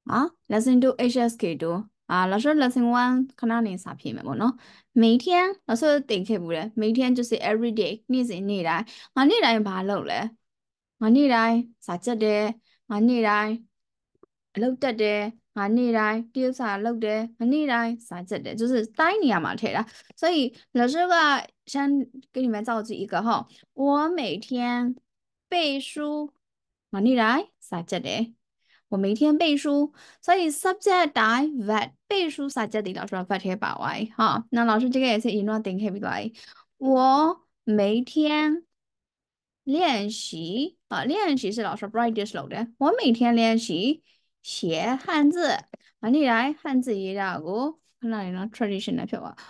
啊，Lesson two HSK two 啊，老师 Lesson one ခဏနေစာဖြေမယ်ပေါ့နော်每天老师定ခဲ့ဘူးလေ每天就是 every day နေ့တိုင်းနေ့တိုင်းဘာလုပ်လဲနေ့တိုင်းစာကြက်တယ်နေ့တိုင်းအလုပ်တက်တယ်နေ့တိုင်းတရုပ်စာလုပ်တယ်နေ့တိုင်းစာကြက်တယ်就是呆你嘛贴的所以老师个先给你们造句一个哈我每天背书နေ့တိုင်းစာကြက်တယ်我每天背书，所以 subject 大 vet 背书 subject 的老师 vet 贴把歪哈。那老师这个也是一诺顶 happy 来。我每天练习练习是老师 practice 录的。我每天练习写汉字你来汉字一大个，那里呢 tradition 的票啊。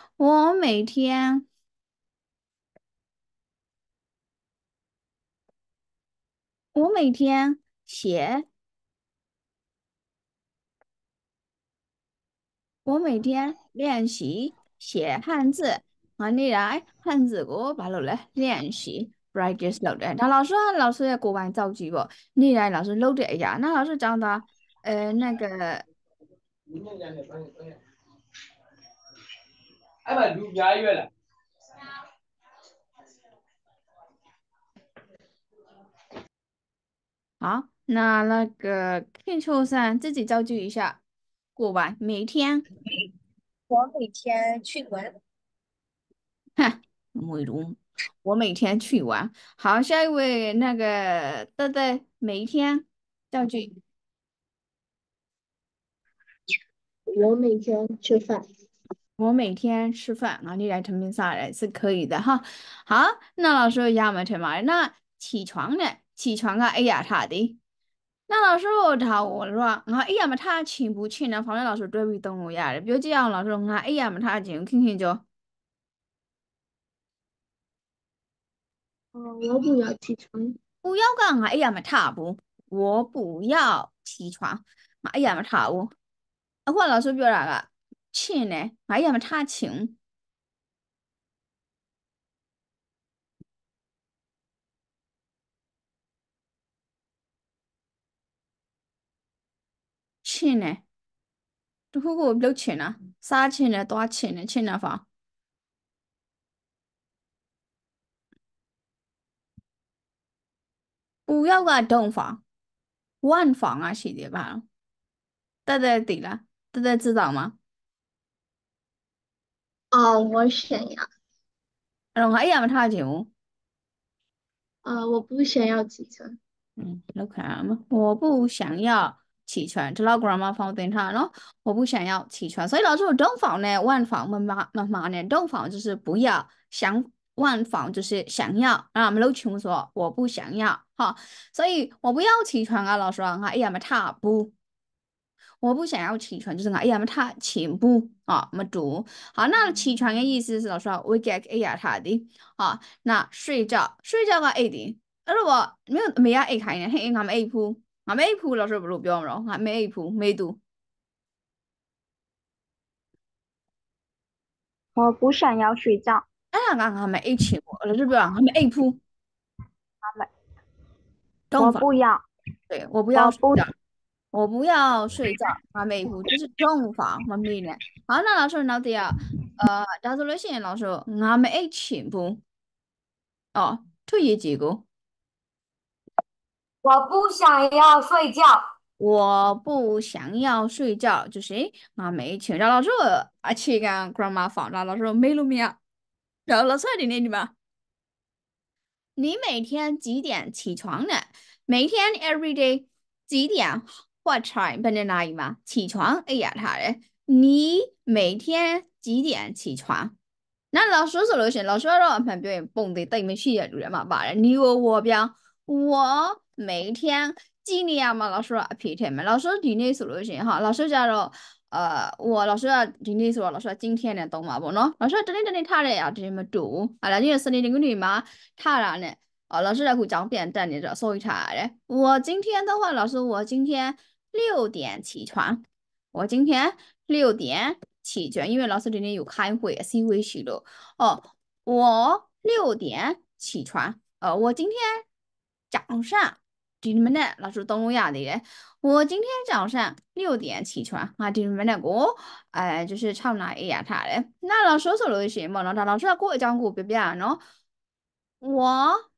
我每天写我每天练习写汉字你来汉字我把录了练习 practice 录的。那老师也过完造句不？你来老师录的一下，那老师讲的那个好，那个 King 秋山自己造句一下，过完每天， 我每天去玩。 哼，美容，我每天去玩。好，下一位那个豆豆，每天造句。 我每天吃饭。 我每天吃饭你来成品啥来是可以的哈。好，那老师要么成嘛？那起床呢？起床哎呀他的。那老师我说哎呀嘛他请不请呢？反正老师对比动物呀的，比如这样老师哎呀嘛他请，看看就我不要起床。 不要讲哎呀嘛他不，我不要起床。哎呀嘛他不，或老师表达个请呢？哎呀嘛他请请呢？这会不会不请呢？啥请呢？多少请呢？请呢方？不要个洞房，万房是的吧？大家对了，大家知道吗？ 哦，我想要。 然后哎呀嘛，他就我不想要起床。 你看嘛，我不想要起床，这老 grandma 放电他喏，我不想要起床，所以老师我洞房呢，万房妈妈呢，洞房就是不要想。万房就是想要，我们老穷说我不想要，哈，所以我不要起床啊，老师啊，哎呀嘛，他不，我不想要起床，就是哎呀嘛，他起不没读。好，那起床的意思是老师我 get 哎呀他的那睡觉个 A 的，如果没有 A 开呢，嘿，俺们 A 铺，俺们 A 铺老师不录标了，俺们 A 铺没读， 我不想要睡觉。 俺们 A 起我，老师不要俺们 A 铺，正我房， 不要。 对，我不要我不。 睡觉。我不要睡觉，俺们 A 铺这是正房，我没呢。好，那老师那底下，打算了先，老师俺们 A 起不？哦，退役结果， 我不想要睡觉。 我不想要睡觉，就是我没请教老师去跟 grandma 放了，老师没录没有，然后老师的那里嘛，你每天几点起床呢？每天 every day 几点？What time？本在哪里嘛？起床？哎呀，他嘞，你每天几点起床？那老师说了些，老师让我们表演蹦的对面去演员嘛，把人你我表，我每天尽量嘛，老师说皮天嘛，老师今天说了些哈，老师叫做我老师今天说，老师今天的懂嘛不喏，老师真的他的呀，这么读，啊，你是你那个女嘛，他啦呢，老师来会讲扁担的，所以他的，我今天的话，老师我今天6点起床。我今天6点起床，因为老师今天有开会，C 会去了。我6点起床。我今天早上你们呢？老师登录呀的，我今天早上6点起床啊，你们那个，就是唱哪一呀他的。那老师说了些嘛，那他老师给我讲过别别喏，我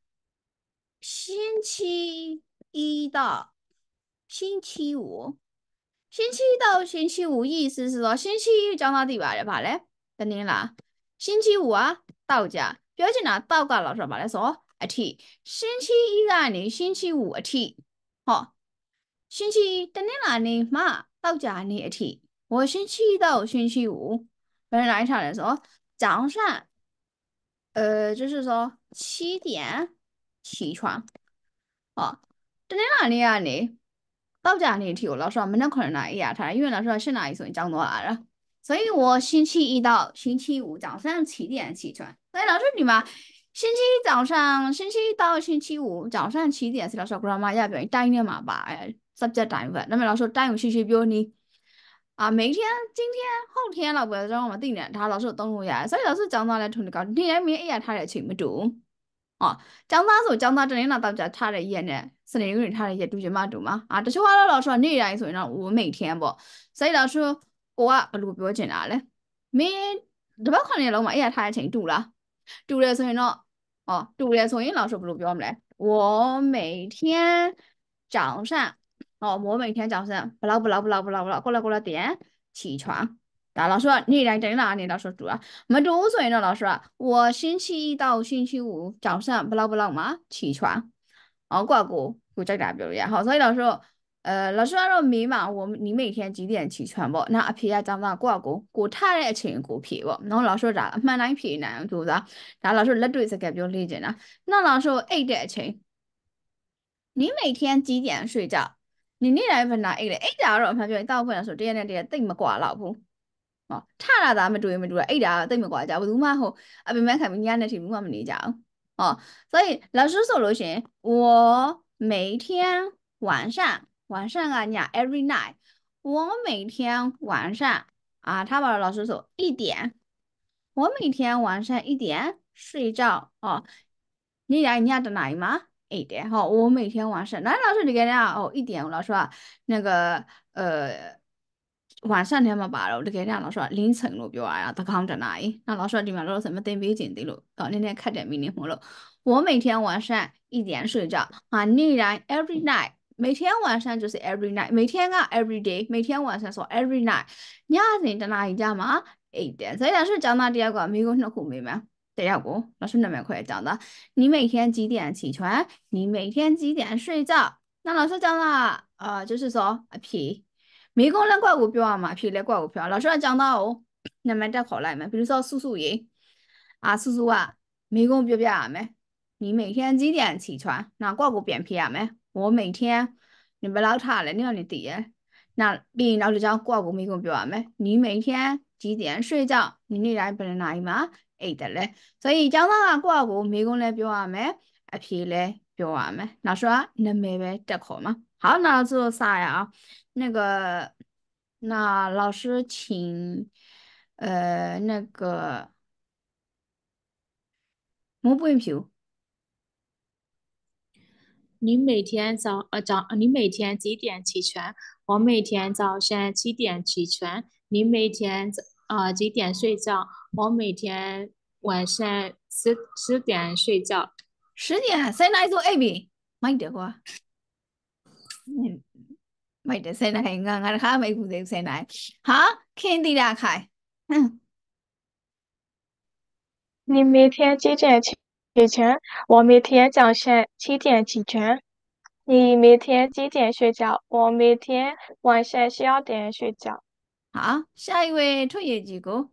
星期一到星期五。星期一到星期五意思是说，星期一讲到第八日吧嘞，等你啦。星期五啊，到家，表姐呢到家老师把来说一天，星期一啊你星期五一天，好，星期一等你啦你妈到家你一天，我星期一到星期五，本来场的时候早上，就是说7点起床。哦，真的哪里啊你？到家你听我老师没那可能来呀，他因为老师现在已经讲多来了，所以我星期一到星期五早上7点起床。所以老师你嘛，星期一到星期五早上7点是老师 grandma 要不要带你嘛吧？subject 单位，那么老师带我去学表你啊，每天今天后天了，不要让我们定点，他老师登录呀，所以老师讲到来同你讲，你那边哎呀，他也请不住。哦，讲他说讲他这里那到家他的一呢，是那个人他的也读些嘛读嘛啊，这句话老师说你来说呢，我每天不，所以老师我啊不如不要进来了，没这不可能了嘛，哎呀他也请读了，读了所以呢，哦读了所以老师不如不要来，我每天早上我每天早上不啦点起床。大老师说你来这里哪里？老师读啊。没多岁呢，老师啊，我星期一到星期五早上不老嘛起床，挂我这代表也好，所以老师说，老师说迷茫，你每天几点起床不？那阿皮呀，早上过太的钱过皮不？然后老师说咋，蛮难皮呢，对不对？然后老师那对是代表理解呢，那老师说8点钱，你每天几點睡覺？你來份哪一個？8點咯，反正大部分人說這樣的對麼掛老婆。哦，差啦咱們對8點對麼掛家，不都嘛好？啊，別買看明年的題目我們理解。哦，所以老師說了些，我每天晚上啊，你 every night，我每天晚上啊，他把老師說1點。我每天晚上1點睡觉哦，你俩你家在哪里吗？1点哈，我每天晚上，那老师你给俩1点，我老师啊，那个晚上天嘛吧了，我就给俩老师啊凌晨了，比如啊，他刚在哪里？那老师里面老师什么登北京的了，那天看见明天红了，我每天晚上1点睡觉啊，你俩 every night。每天晚上就是 every night，每天啊 every day，每天晚上说 every night，你还是在哪一家吗？1点，所以老师讲到第二个，美国人的苦没嘛？第二个，老师那边可以讲的，你每天几点起床？你每天几点睡觉？那老师讲了，就是说屁，美国人怪股票嘛，屁来怪股票。老师讲到哦，那么再考来嘛，比如说叔叔爷叔叔啊，美国表表没？你每天几点起床？那挂股扁皮啊没？我每天，你不老他了，你让你爹。那你老师讲挂股美国表没？你每天几点睡觉？你来不能来吗？的嘞。所以讲到啊挂股美国来表没？皮嘞表没？老师啊，那没呗，这可吗？好，那做啥呀？那个，那老师请，那个我不用票。 你每天几点起床？我每天早上7点起床。你每天几点睡觉？我每天晚上10点睡觉。 10点，谁来做 AB？没得过，嗯，没得谁来，俺看没顾得谁来。好，肯定打开。嗯， 你每天几点起床？我每天早上7点起床。你每天几点睡觉？我每天晚上12点睡觉。 好，下一位创业机构。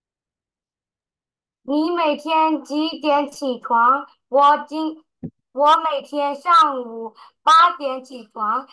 你每天几点起床？我每天上午8点起床。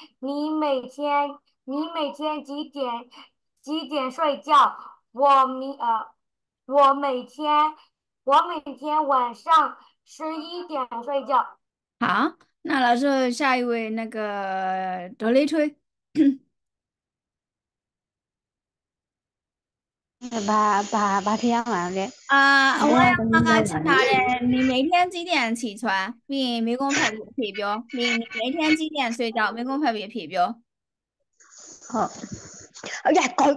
你每天几点睡觉？我明呃我每天我每天晚上11点睡觉。 好，那老师下一位那个周雷吹。 把填完了， 啊，我我还要没其他完。 的，你每天几点起床？每公排列表。你每天几点睡觉？每公排列表。 好，哎呀，狗，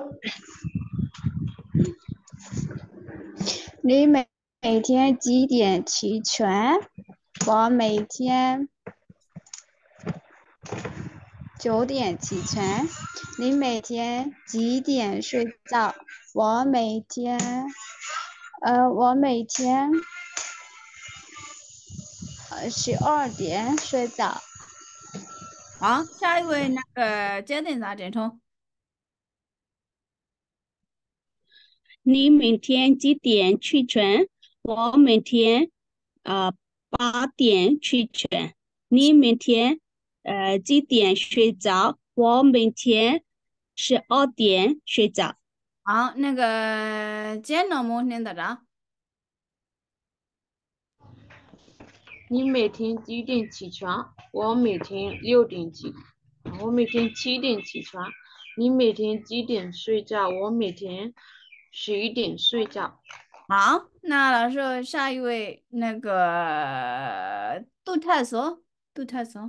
你每天几点起床？我每天9点起床。你每天几点睡觉？我每天12点睡觉。 好，下一位那个鉴定啥正统？ 你每天几点起床？我每天8点起床。你每天几点睡觉？我每天12点睡觉。 好，那个简能模念得着？ 你每天几点起床？我每天6点起，我每天7点起床。你每天几点睡觉？我每天11点睡觉。 好，那老师下一位那个杜泰索，杜泰索。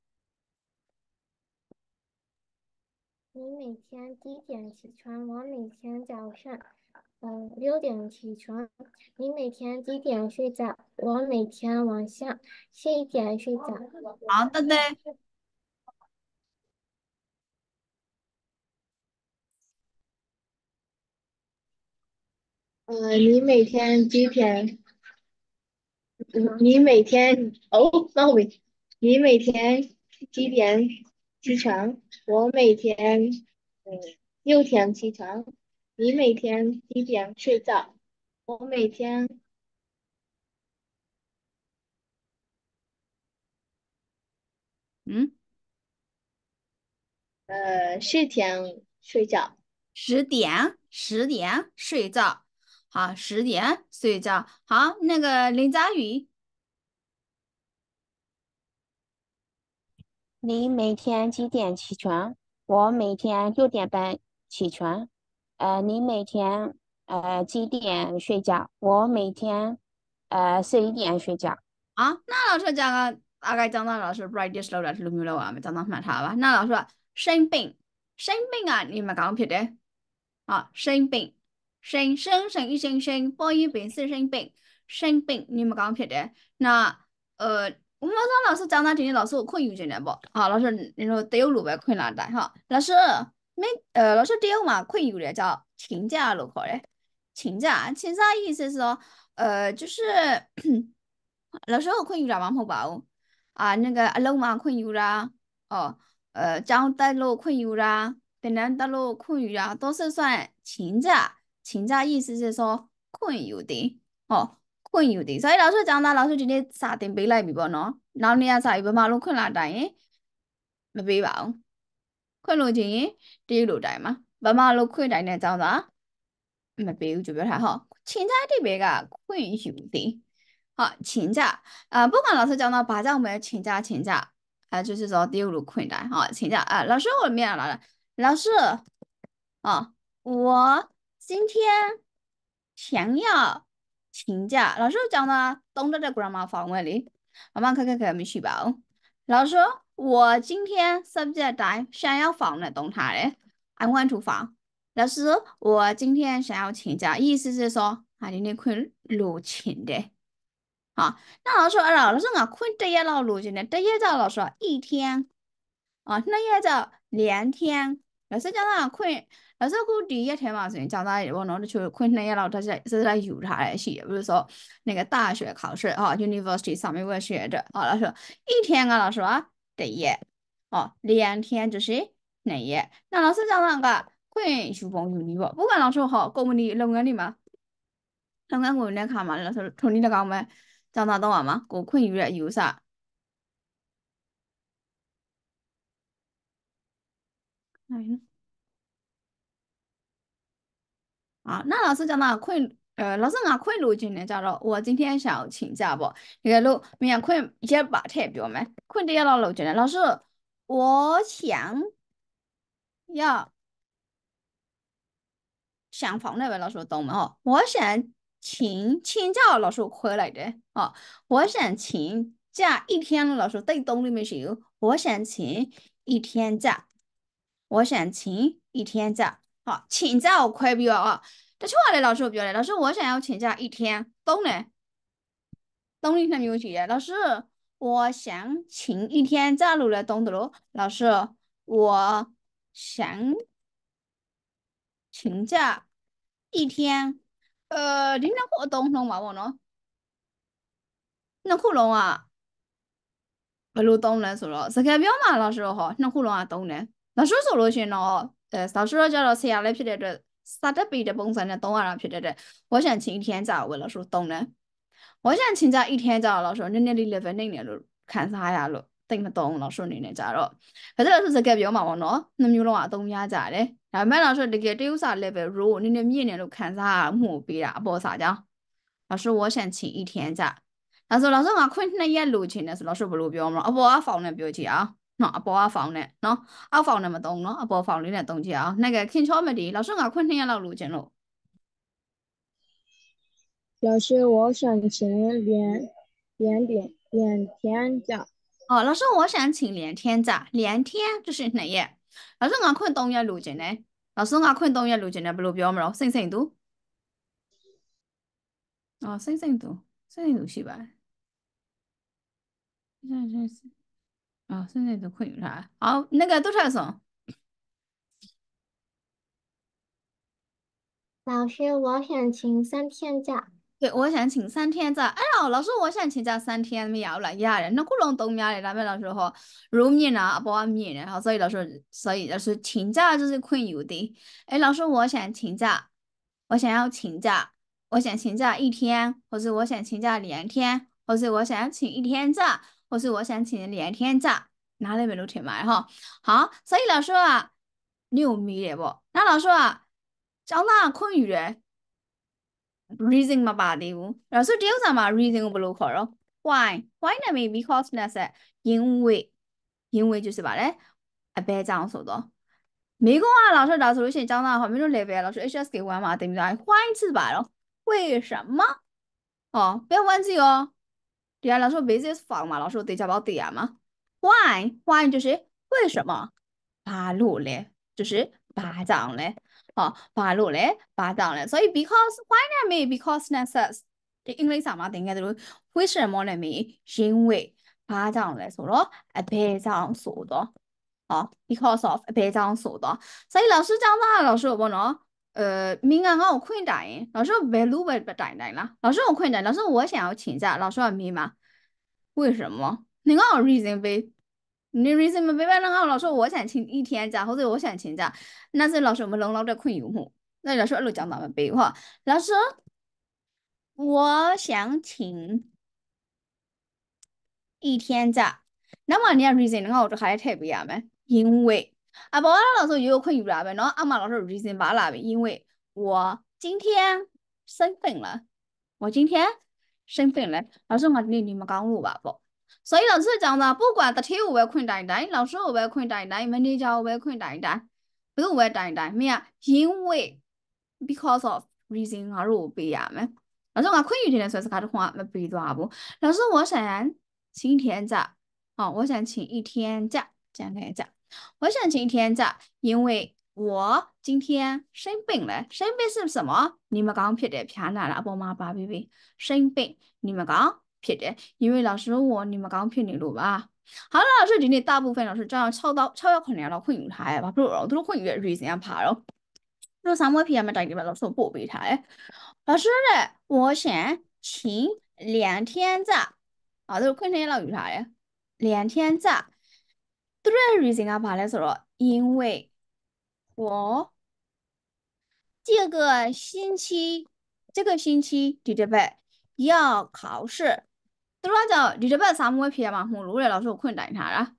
你每天几点起床？我每天早上6点起床。你每天几点睡觉？我每天晚上11点睡觉。 好的的。 你每天几点？你每天哦，那后面，你每天几点起床？我每天6点起床。你每天几点睡觉？我每天嗯， 10点睡觉。 十点睡觉。好，十点睡觉。好，那个林佳宇。 你每天几点起床？我每天6点半起床。你每天几点睡觉？我每天11点睡觉。 啊，那老师讲个大概讲到老师 brightest 了是录没了啊？没讲到蛮差吧？那老师说生病，生病啊，你们讲撇的啊，生病，生一生生，报一病四生病，生病你们讲撇的。那我们让老师讲那今天老师我困有进来不？好，老师你说得有路呗，困哪带哈？老师没老师得有嘛困有的叫请假路口嘞，请假意思是说就是。老师我困อยู่啦มั้งမဟုတ်ပါဘူး那个အလုံးမှာခွင့်ယူတာကျောင်းတက်လို့ခွင့်ယူတာသင်တန်းတက်လို့ခွင့်ယူတာ都是算请假意思是说困有的困有的所以老师讲到老师ဒီနေ့စာသင်ပေးလိုက်ပြီပေါ့နော်နောက်နေ့ကစာပြီးဘယ်မှာလို့ခွင့်လာတိုင်ရင်မပေးပါဘူးခွင့်လို့ချင်းရင်တရုတ်လိုတိုင်မှာဘယ်မှာလို့ခွင့်တိုင်တဲ့အကြောင်းသာမပေးဘူး就ပြောထားဟော请假အဓိပ္ပာယ်ကခွင့်ယူ的好，请假不管老师讲到把叫我们请假就是说第五路困难请假老师我面来了，老师我今天想要请假，老师讲的东着的 grammar 方位里，慢慢看没去吧老师，我今天 subject time 想要放的动态嘞，I want to 放。老师，我今天想要请假，意思是说你那困录请的。好，那老师说，老师我困这一老路进的，这也叫老师说一天那也叫2天。老师讲到困，老师估第一天嘛，所以讲到我弄的就困那一老，他是在有他来写，比如说那个大学考试university 上面我学的老师说一天老师说第一2天就是那一。那老师讲那个困书包有你不管老师好，公文里弄个你嘛，弄个我那看嘛，老师从你那讲嘛。讲到懂话吗？我困有啥？那老师讲到困，老师我困路今天叫做我今天想要请假不？那个路明天困一把太表没？困的要老今天老师，我想要想放那边老师懂吗？哦，我想请假老师回来的哦，我想请假一天了老师对动里面是有，我想请一天假，我想请一天假。好，请假我快表啊，这句话嘞老师我表嘞，老师我想要请假一天，懂呢？懂你那没有写，老师我想请一天假录来懂的喽，老师我想请假一天，你那活动弄嘛我呢？那可能啊，不如懂了是了，是看表嘛，老师哈，那可能啊懂了。老师说了些呢，老师叫了下来批的这，啥的比的本身呢，懂啊批的这，我想请一天假，我老师懂了。我想请假一天假，老师你那里那份那年了，看啥呀了，等得懂老师你那假了。可是老师是改表嘛我呢，那么有人话懂呀假的，然后买老师那个丢啥那份，如果你那明年了看啥目标啊，不啥讲。老师我想请一天假。但是老师我困那也录清的是老师不录表嘛，啊不啊放那表去啊，那啊不啊放呢，喏啊放那么动了，啊不放你那东西啊，那个看巧没的，老师我困那也老录清了。 老师，我想请两天假。 哦，老师我想请连天假，连天就是哪页？老师我困东也录进呢，老师我困东也录进呢，不录表嘛，星星度。哦，星星度，星星度是吧？哦，星星度困有啥？好，那个多少son？ 老师，我想请3天假。 对，我想请3天假。哎呀，老师，我想请假3天没有了，呀人那可能都没了，那边老师哈，如面呢，不按面呢，好，所以老师请假就是困有的。哎，老师，我想请假，我想要请假，我想请假一天，或者我想请假2天，或者我想要请一天假，或者我想请2天假，哪里面都听埋哈。好，所以老师啊，你有迷的不？那老师啊，长大困有的。reason 嘛吧的唔，老师只有啥嘛 reason 我不录课咯？Why 呢？咪 because 呢是因为就是吧嘞，别这样说的。美国啊，老师到时候先讲到后面都那边老师 HSK 玩嘛，对不对？Why 是吧咯？为什么？哦，不要忘记哦。对啊，老师 basis 放嘛，老师对家宝对啊嘛。Why 就是为什么？八路嘞，就是巴掌嘞。哦，八路嘞，巴掌嘞。所以 because why 呢？没 because 呢？says 这英文上嘛，应该都为什么呢？没因为巴掌嘞，说了，巴掌说的。哦，because of 巴掌说的。所以老师讲到，老师我呢？明啊，我有困难，老师别录不带来了。老师我困难，老师我想要请假，老师明嘛？为什么？你刚好 reason 呗？你 reason 没别人好，老师我想请一天假，或者我想请假，那是老师我们老在困有木，那老师一路讲到们背哈。老师，我想请一天假，那么你要 reason 我就还特别呀没？因为啊，不，老师有困有啦呗，喏，阿妈老师 reason 把啦呗，因为我今天生病了，我今天生病了，老师我你们讲我吧不？所以老师讲的，不管他天有没困难的，老师有没困难的，问题就有没困难的，不是没困难咩啊？因为 because of reason 而有必要咩？老师我困有点算是开始话没背多少不？老师我想请一天假，哦，我想请一天假，这样看一下，我想请一天假，因为我今天生病了，生病是什么？你们刚撇的偏哪了？爸妈爸 baby 生病，你们刚撇的，因为老师我你们刚撇你录吧。好了，老师今天大部分老师这样抄到可能了困有台吧，不如都困有 reason 爬了。如3个 PM 大地方老师不备台，老师呢？我想请2天假，啊，都困天老有啥呀？2天假，对 reason 啊爬来说，因为我这个星期弟弟们要考试，都说叫弟弟们3个 PM 嘛，我录了老师我困等一下了。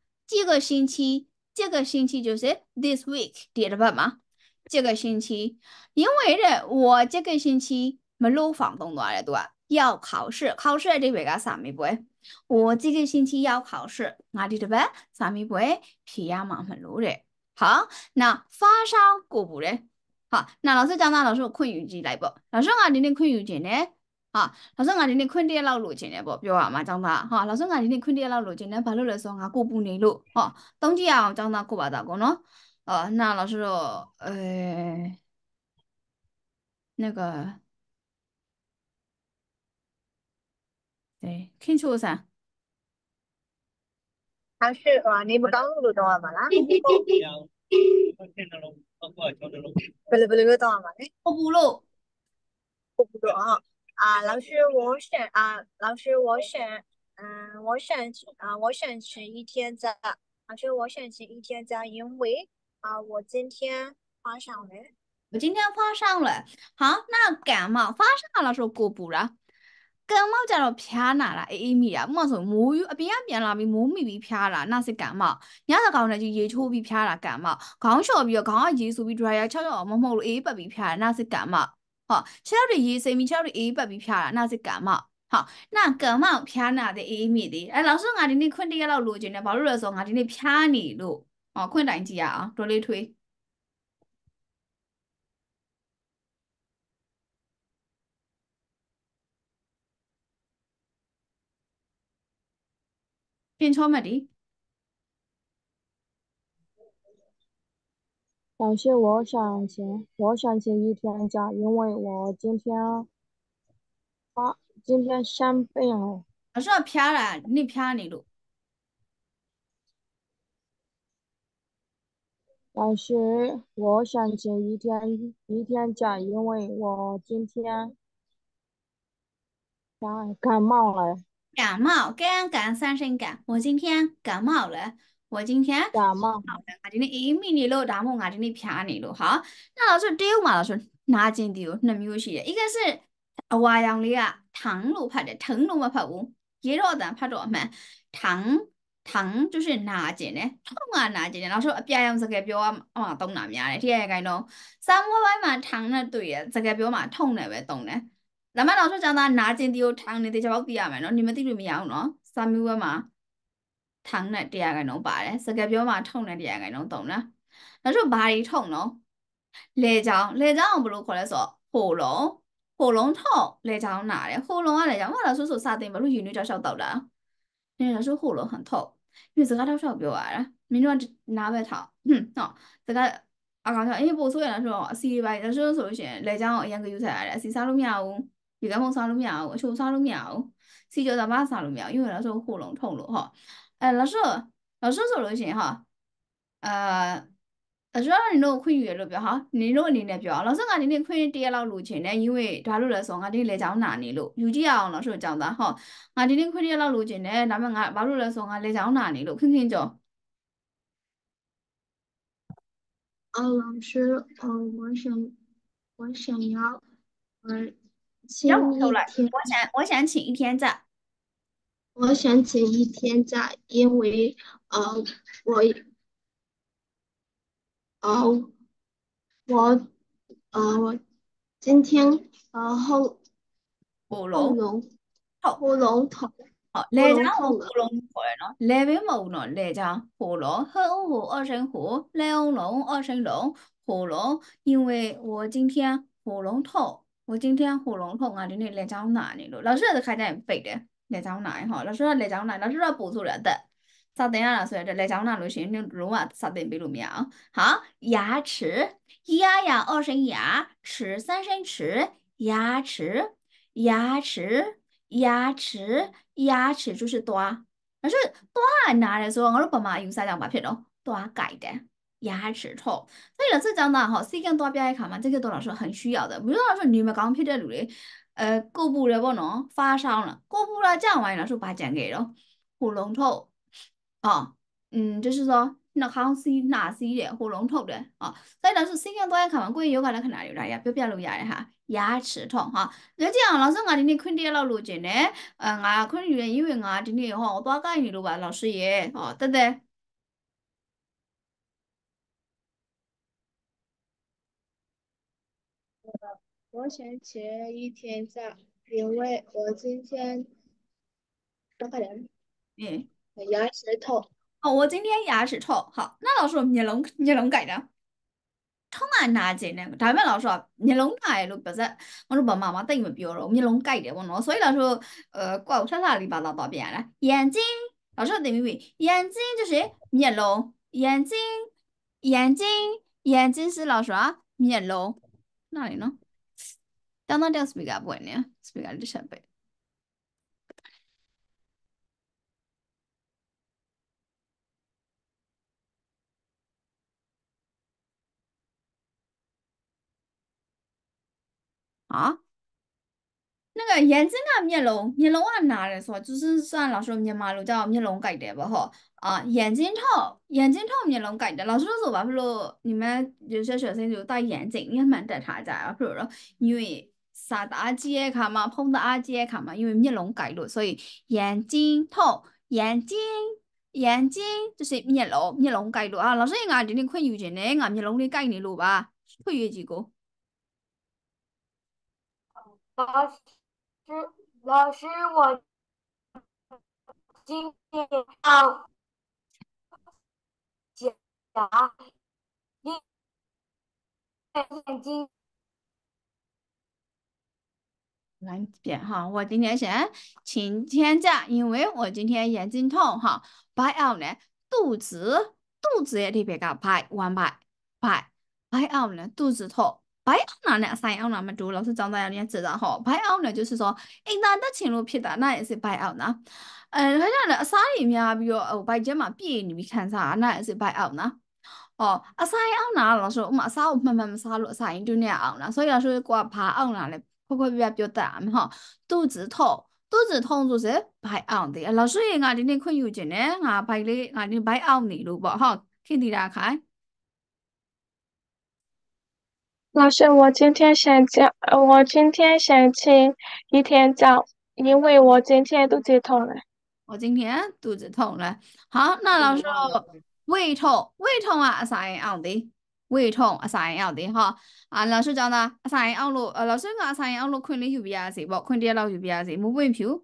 这个星期就是 this week 弟弟们嘛。这个星期，因为呢，我这个星期没录放动了，对吧？要考试，考试这边个啥咪不？我这个星期要考试，我这边啥咪不？皮亚忙没录的。好，那发烧过不嘞？ 好，那老师讲到老师困语句嚟噃，老師我哋呢困語句呢？啊，老師我哋呢困啲一撈路程呢噃，表話嘛講到，哈，老師我哋呢困啲一撈路程呢，把路來說我過半年路，哦，冬季啊講到過把大過喏，那老師說，那個，對，清楚噻。 老师，你不刚录到嘛啦？不是录到嘛嘞？ 过不路， 我不懂啊。老师，老师，我想请一天假。老师，我想请一天假，因为我今天发烧了。 我今天发烧了。好，那感冒发烧了，說過不啦？感冒ကြတော့ဖျားနာလားအေးမိတာဥပမာဆိုမိုးယူအပြင်ကပြန်လာပြီးမိုးမိပြီးဖျားလာ那是感冒ညစာကောင်းတဲ့ကြီးရေချိုးပြီးဖျားလာ感冒ခေါင်းလျှော်ပြီးတော့ခေါင်းကရေဆူပြီး dryer 6ရောက်အောင်မဟုတ်လို့အေးပတ်ပြီးဖျားလာ那是感冒ဟောခြေထောက်တွေရေစိမ်ပြီးခြေထောက်တွေအေးပတ်ပြီးဖျားလာ那是感冒好那感冒ဖျားနာတဲ့အေးမိသေးအဲ老師ငါဒီနေ့ခွင့်တစ်ရက်လောက်လိုချင်တယ်ဘာလို့လဲဆိုတော့ငါဒီနေ့ဖျားနေလို့ဟောခွင့်တိုင်ကြည့်ရအောင်တော်လေးထွေးပြင်ချောမှတ်ဒီ老师，我想请一天假，因为我今天生病了。 老師ကဖျားတာဒီနေ့ဖျားနေလို့老师，我想请一天假，因为我今天感冒了。 感冒，干三声感。我今天感冒了，我今天感冒。 我今天一米你路，然后我今天偏你路，好。那老師丟嘛，老師哪件丟？那မျိုးရှိတယ်。一個是華陽လေးက糖路拍的，疼路嘛拍ဘူး。ရေတော့တန်拍တော့မှန်。疼就是哪件呢？痛啊哪件呢？老師အပြာရောင်စကားပြော啊တုံးတာများတယ်။啲嘢講တော့三個位嘛疼နဲ့對ရ，စကားပြော嘛痛နဲ့ပဲတုံးတယ်။ဒါမှ老師講到哪件丟疼你哋就บอกသိရမယ်နော်။你們သိလို့မရအောင်နော်။三မျိုး嘛疼နဲ့တရား講တော့ပါတယ်။စကားပြောမှာ痛နဲ့တရား講တော့တုံး啦။老師ဘာတွေ痛နော်။လေကြောင်းကိုဘယ်လိုခေါ်လဲဆိုတော့喉嚨痛လေကြောင်းနာတယ်။喉嚨ကလေကြောင်း။老師ဆိုစာတင်ဘာလို့ယူနေကြောက်တောက်တာ။老師喉嚨很痛。因為စကားတော့少ပြောရတာမင်းတို့ကနားပဲထောက်ဟောစကားအကောင်ထောက်ပို့ဆိုရတာဆိုတော့အစီပိုင်းဆိုလို့ရှိရင်လေကြောင်းအရင်ကယူဆက်ရတယ်အစီစားလို့မရဘူးဒီကမုံစားလို့မရဘူးအချိုစားလို့မရဘူးစီကြောသာမစားလို့မရဘူး因為老師喉嚨痛လို့ဟော老師ဆိုလို့ရှိရင်ဟာ老師က你တို့ခွင့်ယူရလို့ပြောဟာ你တို့အနေနဲ့ပြော老師ကဒီနေ့ခွင့်တရက်လောက်လိုချင်တယ်因為ဒါလို့လဲဆိုငါဒီလေကြောင်းနာနေလို့ယူကြည့်အောင်老師ကြောင်းသားဟောငါဒီနေ့ခွင့်တရက်လောက်လိုချင်တယ်ဒါပေမဲ့ငါဘာလို့လဲဆိုငါလေကြောင်းနာနေလို့ခင်ကြော老师，我想要，请一天， 我想请一天假。 我想请一天假，因为我我今天喉咙痛。 好，လေကြောင်းကို喉嚨ခေါ်တယ်နော်။လေပဲမဟုတ်နော်လေကြောင်း喉嚨喝二声喉လေအောင်လုံး二声လုံး喉嚨因为我今天喉嚨痛我今天喉嚨痛ငါဒီနေ့လေကြောင်းနာနေလို့老師ကခါကျရင်ပိတ်တယ်လေကြောင်းနာရင်ဟော老師ကလေကြောင်းနာ老師ကပို့ဆိုတဲ့အသက်စာတင်ရတာဆိုရင်လေကြောင်းနာလို့ရှိရင်လုံးဝစာတင်ပေးလို့မရအောင်好牙齒牙呀二声牙齒三聲齒牙齒牙齒就是多但是多拿嚟說我都不嘛用晒兩把片咯多改的牙齒痛所以老師講到哈時間多表一看嘛這個對老師很需要的比如老師你們剛撇的路嘞過不了不喏發燒了過不了講完老師把講給了喉嚨痛就是說နှာခေါင်းစီးနှာစီးတယ်喉嚨痛တယ်所以老師時間多一看嘛ကိုယ်ယောဂလည်းခဏလေးလာရပြလို့ရတယ်ဟာ牙齒痛哈ကြည့်အောင်老師ငါဒီနေ့ခွင့်တရက်လောက်လိုချင်တယ်ငါခွင့်ယူရင်因為ငါဒီနေ့ဟောသွားကိုက်နေလို့ပါ老師ရဲ့တက်我想请一天假，因为我今天牙齿痛。 我今天牙齒痛好那老師မျက်လုံး改的ထုံးကနာကျင်တယ်ဒါပေမဲ့老师ကမျက်လုံးနာရလို့ပြောစက်မတို့ဘာမှမသိမပြောတော့မျက်လုံးကိုက်တယ်ပေါ့နော်所以老师ကိုယ့်ထထလေးပါတော့ပြန်ရတယ်眼睛老师等于眼睛就是မျက်လုံး眼睛眼睛眼睛是老师啊မျက်လုံးနားလေနော်တောင်းတော့ speaker ပွင့်နေ speaker တစ်ချက်ပဲ 啊，那个眼睛啊，面容啊，拿来说，就是算老师面马路叫面容改的不哈啊，眼睛头面容改的，老师说吧，比如你们有些学生就戴眼镜，你们戴啥子啊？比如说因为啥大街看嘛，碰大街看嘛，因为面容改了，所以眼睛头眼睛就是面容改了啊。老师应该今天看有见的，俺面容的改你了吧？会有几个？ 老师，老师，我今天要讲眼睛。 来一遍哈，我今天先请天假，因为我今天眼睛痛哈。白熬呢，肚子也特别个白，完白熬呢，肚子痛。白熬呢，三熬那么多，老师讲到要你知道哈。白熬呢，就是说，一旦的情路撇的，那也是白熬呢。好像呢，啥里面啊，比如白肩嘛，别你看啥，那也是白熬呢。哦，晒熬呢，老师我嘛晒慢晒落晒，就那样熬呢。所以老师我怕熬呢嘞，比较大嘛哈。肚子痛就是白熬的。老师也俺今天看有见呢，俺白哩俺今白熬你了不哈？听你打开。 老师，我今天想请一天假，因为我今天肚子痛了。 我今天肚子痛了。好，那老师胃痛啊，啥熬的？胃痛啊，啥熬的哈？啊，老师讲的啥熬路？老师讲啥熬路？困里有必要是不？困点了有必要是没问票。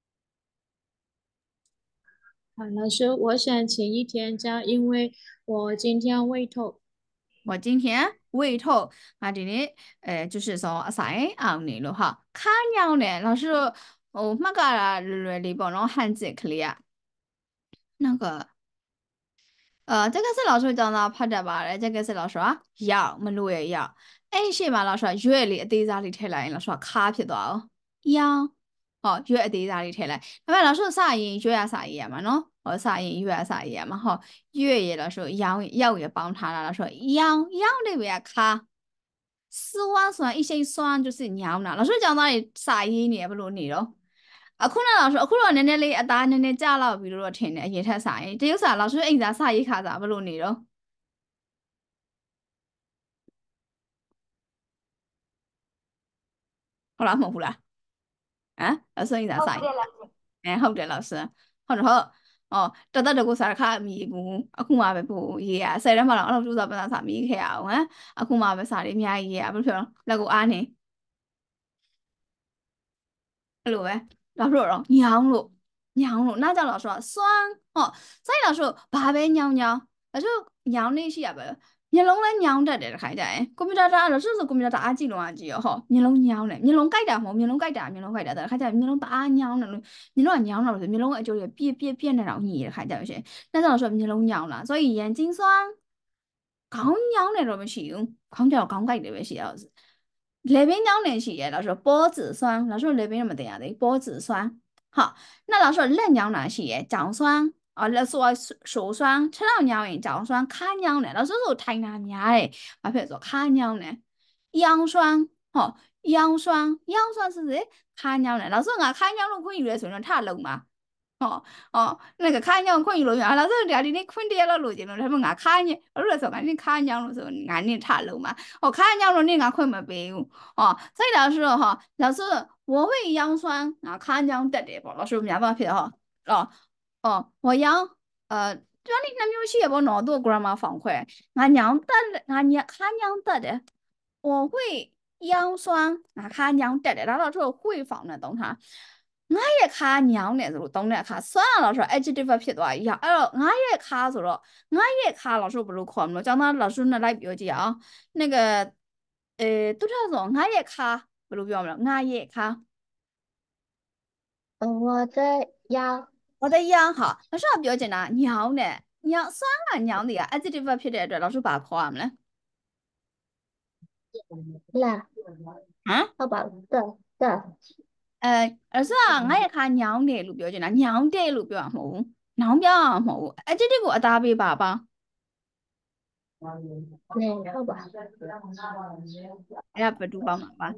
好，老师，我想请一天假，因为我今天胃痛。 我今天胃痛，啊，这里就是说啥熬你了哈？看样呢，老师哦，那个里边弄汉字可以啊，那个。这个是老师讲的，拍着吧嘞。这个是老师啊，要么路也要。哎，是嘛？老师月里对啥里出来？老师卡片多少？要哦，月对啥里出来？那么老师啥音月啊啥音嘛喏？哦，啥音月啊啥音嘛哈？月也老师要也帮他了。老师要的为卡，酸一些酸就是尿呢。老师讲到啥音你也不รู้你咯。အခုန老师အခုတော့နည်းနည်းလေးအသားနည်းနည်းကြာလောက်ပြီးတော့ထင်တယ်အရင်ထက်စာရင်တရုတ်စာ老师အိမ်စာစာရေးခါစာဘယ်လိုနေတော့ဟုတ်လားမဟုတ်ဘူးလားဟမ်老师အိမ်စာစာရေးဟုတ်တယ်老师ဟုတ်တော့အော်တသက်တကူစာခါမီဘူးအခုမှပဲပို့ရေးရဆယ်ထဲမှာတော့အဲ့လိုကြိုးစားပန်းစားစာမီးခဲ့ရအောင်ဟမ်အခုမှပဲစာလေးအများကြီးရေးရဘယ်လိုဖြစ်လဲလက်ကိုအားနေအဲ့လိုပဲ老师တော့ညောင်းလို့那叫老师酸哦所以老师ဘာပဲညောင်းညောင်း老师ညောင်းနေရှိရပဲမျက်လုံးလည်းညောင်းတတ်တယ်တခါကြရင်ကွန်ပျူတာတာ老师ဆိုကွန်ပျူတာတာအားကြည့်လို့အားကြည့်ရောဟောမျက်လုံးညောင်းတယ်မျက်လုံးကြိုက်တာမဟုတ်မျက်လုံးကြိုက်တာတခါကြရင်မျက်လုံးတအားညောင်းတယ်လို့မျက်လုံးကညောင်းတော့ဆိုမျက်လုံးကအကျိုးရပြည့်နေတော့ညည်တခါကြရင်ရှင်那叫老师မျက်လုံးညောင်းလား所以眼睛酸ခေါင်းညောင်းတယ်တော့မရှိဘူးခေါင်းကြောက်ခေါင်းကြိုက်တယ်ပဲရှိရအောင်လေ边ညောင်းတယ်ရှိရ老师脖子酸老师လေ边မတင်ရသေး脖子酸好，那老师လက်ညောင်းတာရှိရဲ့ကြောင်စွမ်းလက်手酸ခြေထောက်ညောင်းရင်ကြောင်စွမ်းခါညောင်းတယ်老师ဆိုထိုင်တာများတယ်ဘာဖြစ်ဆိုခါညောင်းတယ်腰酸ဟော腰酸是不是ခါညောင်းတယ်老师ငါခါညောင်းလို့ခွင့်ယူလဲဆိုရင်ထလုံးမှာ那个看样困有了，老师俩你困跌了路径了，他们俺看呢，我说说俺你看样了时候，俺你差路嘛，我看样了你俺困没背哦，所以老师哈，老师我会腰酸，俺看样得的不，老师没办法哈，我腰这里那没有写过脑多 grammar 反馈，俺娘得俺娘看样得的，我会腰酸，俺看样得的，然后老师会放那东西。 ငါရဲ့ခါညောင်းတယ်ဆိုလို့သုံးတဲ့အခါစွမ်းရလို့ဆိုတော့ adjective ဖြစ်သွားပြီ။အဲ့တော့ငါရဲ့ခါဆိုတော့ငါရဲ့ခါ老师ဘယ်လိုခေါ်မလို့ကျောင်းသား老师နဲ့လိုက်ပြောကြည့်အောင်那个သူထဆိုငါရဲ့ခါဘယ်လိုပြောမလဲငါရဲ့ခါ我的腰， 我的腰好老师ပြောချင်တာညောင်းတယ်ညောင်းစွမ်းကညောင်းတယ်က adjective ဖြစ်တဲ့အတွက်老师ဘာခေါ်ရမလဲ啦， ဟမ်好吧，的， အဲ့ဆိုငါရဲ့ခါညောင်းတယ်လို့ပြောချင်တာညောင်းတယ်လို့ပြောရမှာမဟုတ်ဘူးညောင်းပြောရမှာမဟုတ်ဘူး adjective ကိုအသားပေးပါပါ对，好吧， အဲ့ဒါဘယ်သူပေါင်းမှာပါ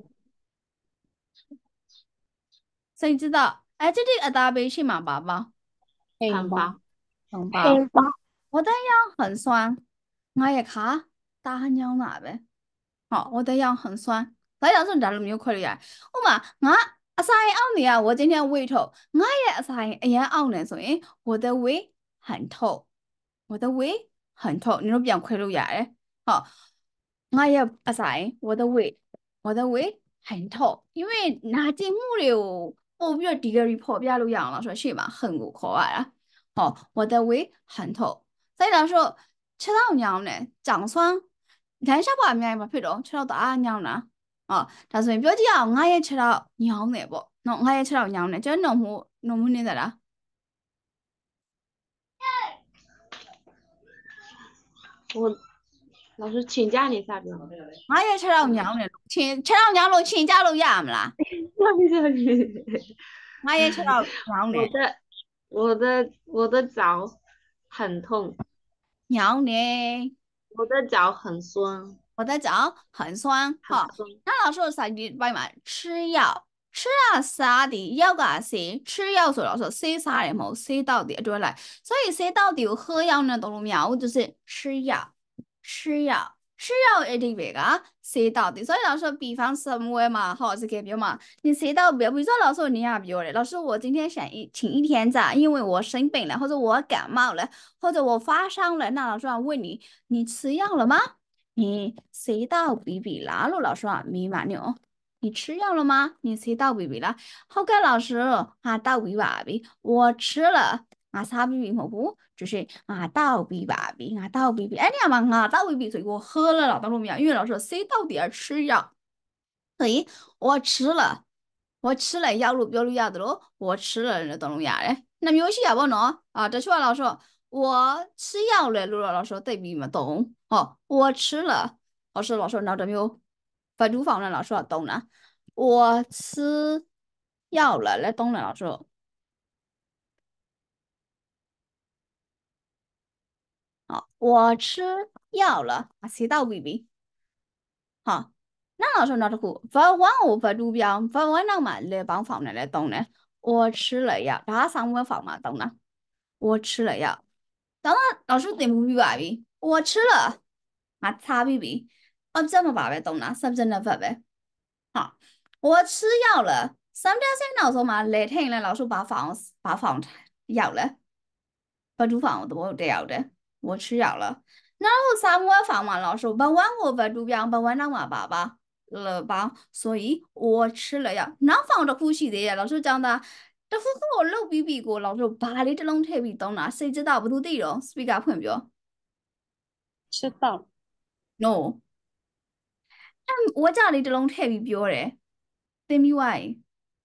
谁知道adjective အသားပေးရှိမှာပါပါ很棒。 很棒很棒。 我的腰很酸ငါရဲ့ခါตาညောင်းတာပဲဟော我的腰很酸ဒါကြောင့်ဆိုဒါလိုမျိုးခွဲလို့ရတယ်ဥပမာငါအစာရင်အောင့်နေရ我今天胃痛ငါရဲ့အစာရင်အရန်အောင့်နေဆိုရင်我的胃很痛我的胃很痛你တို့ပြန်ခွဲလို့ရတယ်ဟောငါရဲ့အစာရင်我的胃很痛因为နာကျင်မှုတွေကိုပို့ပြီးတော့ degree ဖော်ပြလို့ရအောင်လို့ဆိုတော့ရှေ့မှာ很ကိုခေါ်ရတာဟော我的胃很痛所以来说ခြေထောက်ညောင်းတယ်ကြောင်စွမ်းဒါရှားပါအများကြီးမဖြစ်တော့ခြေထောက်တအားညောင်းတာဒါဆိုရင်ပြောကြည့်အောင်ငါရဲ့ခြေထောက်ညောင်းတယ်ပေါ့နော်ငါရဲ့ခြေထောက်ညောင်းတယ်ကျန်နော်မှုနေတာလား我老师请假你咋ပြောငါရဲ့ခြေထောက်ညောင်းတယ်လို့ခြေထောက်ညောင်းလို့请假လို့ရမလားငါရဲ့ခြေထောက်ညောင်းတယ်我的脚很痛ညောင်းတယ်我的脚很酸我的脚很酸好那老师စာဒီပိုင်းမှာ吃药吃啊စားတယ်ရောက်ကဆေး吃药ဆိုတော့ဆိုဆေးစားတယ်မဟုတ်ဆေးတောက်တယ်အတွဲလိုက်所以ဆေးတောက်တယ်ကို喝药နဲ့သုံးလို့မရဘူး就是吃药吃药အဓိပ္ပာယ်ကဆေးတောက်တယ်所以老师比方somewhere嘛好是给表嘛你ဆေးတောက်比如说老师你也ပြောတယ်老师我今天想请一天假因为我生病了或者我感冒了或者我发烧了那老师问你你吃药了吗你ဆေးတောက်ပြီးပြီလားလို့老师မေးပါနဲ့哦你吃药了吗？你吃到比比了？好该老师到比吧比，我吃了啥比比么不？就是到比吧比到比比，哎你嘛到比比，所以我喝了老当路面，因为老师谁到底吃药？所以我吃了药路标路药的咯，我吃了那当路药嘞。那没有戏啊不喏这句话老师我吃药了，路老师对比嘛懂我吃了，老师那这没有。把厨房的老师懂了，我吃药了，来懂了老师。好，我吃药了，谁到 BB？好，那老师那这个，不管我不读标，不管那么来帮房的来懂了，我吃了药，他上我房嘛懂了，我吃了药。当然老师对不比吧比，我吃了，差 BB，这么把呗懂了，是不是那法呗？好，我吃药了。三加三老师嘛，来听了老师把房药了，把厨房都这样的，我吃药了。然后三我房嘛，老师把完我把猪标把完让嘛爸爸了吧，所以我吃了药。那房的呼吸的呀，老师讲的，这呼我漏比比过，老师把你这种特别懂了，谁知道不都对了？speak up 朋友， 知道 ，no。我家里这种特别标的。对米歪，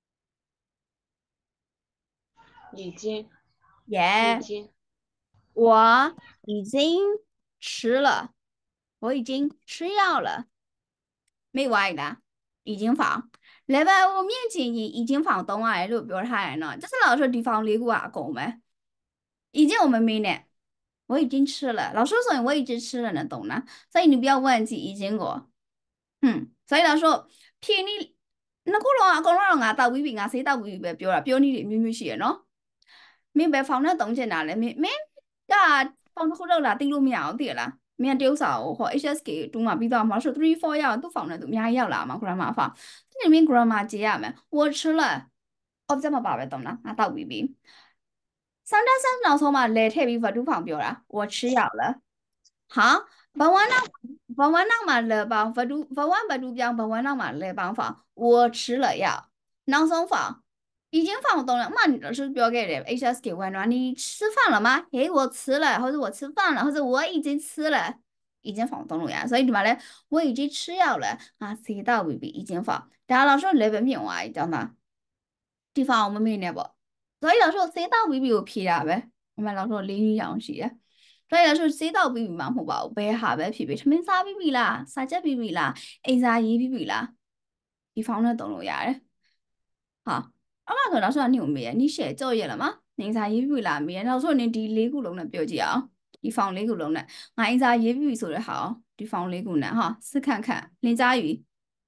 已经耶， 已经我已经吃了，我已经吃药了，没歪的，已经放。另外，我面前已经放东啊，就表态呢，这是老师地方里过啊，狗们，已经我们没呢，我已经吃了，老师说我已经吃了呢，懂了，所以你不要忘记已经过，所以老师骗你。那講啦，到微邊死到微邊表啦，表你哋咩咩事咯？咩別放那東西哪嚟？咩放好多啦，啲路苗啲啦，咩丟手或 HSK 中嘛，比到嘛說 3、4藥都放那都咩藥啦嘛，grandma 放，這裡面 grandma 姐啊咩，我吃了，我怎麼把別動啦？到微邊，3加3老師嘛，來特別都放表啦，我吃藥了，好。把完那嘛了帮把完把猪标把完那嘛了帮房，我吃了药，囊松房， 已经放动了，嘛，你老师标给的 HSK 问了，你吃饭了吗？诶，我吃了，或者我吃饭了，或者我已经吃了，已经放动了呀。所以你嘛嘞，我已经吃药了啊，谁到未必已经放。但老师那边没有啊，知道吗？地方我们没那不，所以老师谁到未必有批了呗。我们老师淋雨洋水的，所以老师谁到未必嘛好吧？背下呗批呗，他们啥未必啦，啥只未必啦，A 啥一未必啦，地方那动了呀。好，那个老师你有没有？你写作业了吗？你啥业余啦？没？老师你第哪个龙的标记啊？你放哪个龙的？俺啥业余做的好？你放哪个呢？哈，试看看。你咋鱼？